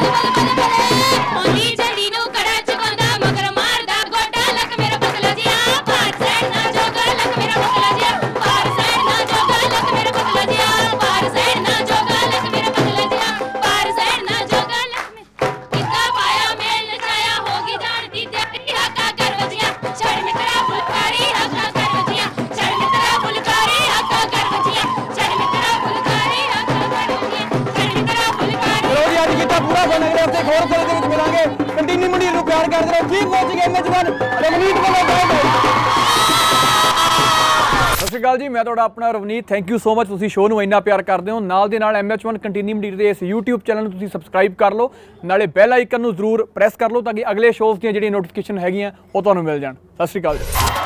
ਓਲੀ ਜੱਦੀ ਨੂੰ ਕੜਾ ਚੁਗਾਉਂਦਾ, ਮਗਰ ਮਾਰਦਾ ਗੋਡਾ ਲੱਕ ਮੇਰਾ ਪਤਲਾ ਜਿਹਾ, ਭਾਰ ਸੈਣ ਨਾ ਜੋਗਾ ਲੱਕ ਮੇਰਾ ਪਤਲਾ ਜਿਹਾ, ਭਾਰ ਸੈਣ ਨਾ ਜੋਗਾ ਲੱਕ ਮੇਰਾ ਪਤਲਾ ਜਿਹਾ, ਭਾਰ ਸੈਣ ਨਾ ਜੋਗਾ ਲੱਕ ਮੇਰਾ ਪਤਲਾ ਜਿਹਾ, ਭਾਰ ਸੈਣ ਨਾ ਜੋਗਾ ਲੱਕ ਮੇਰਾ ਕਿੱਦਾਂ ਪਾਇਆ ਮੇਲ ਨਚਾਇਆ, ਹੋਗੀ ਜਾਣਦੀ ਤੇਰੀ ਹਾਕਾ ਕਰ ਵਜੀਆਂ, ਛੜ ਮਿੱਤਰਾ ਫੁਲਕਾਰੀ ਹਾਕਾ ਕਰ ਵਜੀਆਂ, ਛੜ ਮਿੱਤਰਾ ਫੁਲਕਾਰੀ ਹਾਕਾ ਕਰ ਵਜੀਆਂ, ਛੜ ਮਿੱਤਰਾ ਫੁਲਕਾਰੀ ਹਾਕਾ ਕਰ ਵਜੀਆਂ, ਛੜ ਮਿੱਤਰਾ ਫੁਲਕਾਰੀ। ਚਲੋ ਜੀ, ਅੱਜ ਕੀਤਾ ਪੂਰਾ ਬਣ ਅਗਲੇ ਹਫਤੇ ਹੋਰ ਕੋਲੇ ਦੇ ਵਿੱਚ ਮਿਲਾਂਗੇ। ਕੰਟੀਨੀ ਮੰਡੀਰ ਨੂੰ ਪਿਆਰ ਕਰਦੇ ਰਹੋ। Keep watching M H one. Ravneet ਵੱਲੋਂ ਬਾਏ ਬਾਏ। ਸ਼੍ਰੀ ਅਕਾਲ ਜੀ, ਮੈਂ ਤੁਹਾਡਾ ਆਪਣਾ Ravneet. Thank you so much, ਤੁਸੀਂ ਸ਼ੋਅ ਨੂੰ ਇੰਨਾ ਪਿਆਰ ਕਰਦੇ ਹੋ। ਨਾਲ ਦੇ ਨਾਲ ਐਮ ਐਚ वन ਕੰਟੀਨੀ ਮੰਡੀਰ ਦੇ ਇਸ YouTube ਚੈਨਲ ਨੂੰ ਤੁਸੀਂ ਸਬਸਕ੍ਰਾਈਬ ਕਰ ਲਓ, ਨਾਲੇ ਬੈਲ ਆਈਕਨ ਨੂੰ ਜ਼ਰੂਰ ਪ੍ਰੈਸ ਕਰ ਲਓ ਤਾਂ ਕਿ ਅਗਲੇ ਸ਼ੋਅਜ਼ ਦੀਆਂ ਜਿਹੜੀਆਂ ਨੋਟੀਫਿਕੇਸ਼ਨ ਹੈਗੀਆਂ ਉਹ ਤੁਹਾਨੂੰ ਮਿਲ ਜਾਣ। ਸਤਿ ਸ਼੍ਰੀ ਅਕਾਲ ਜੀ।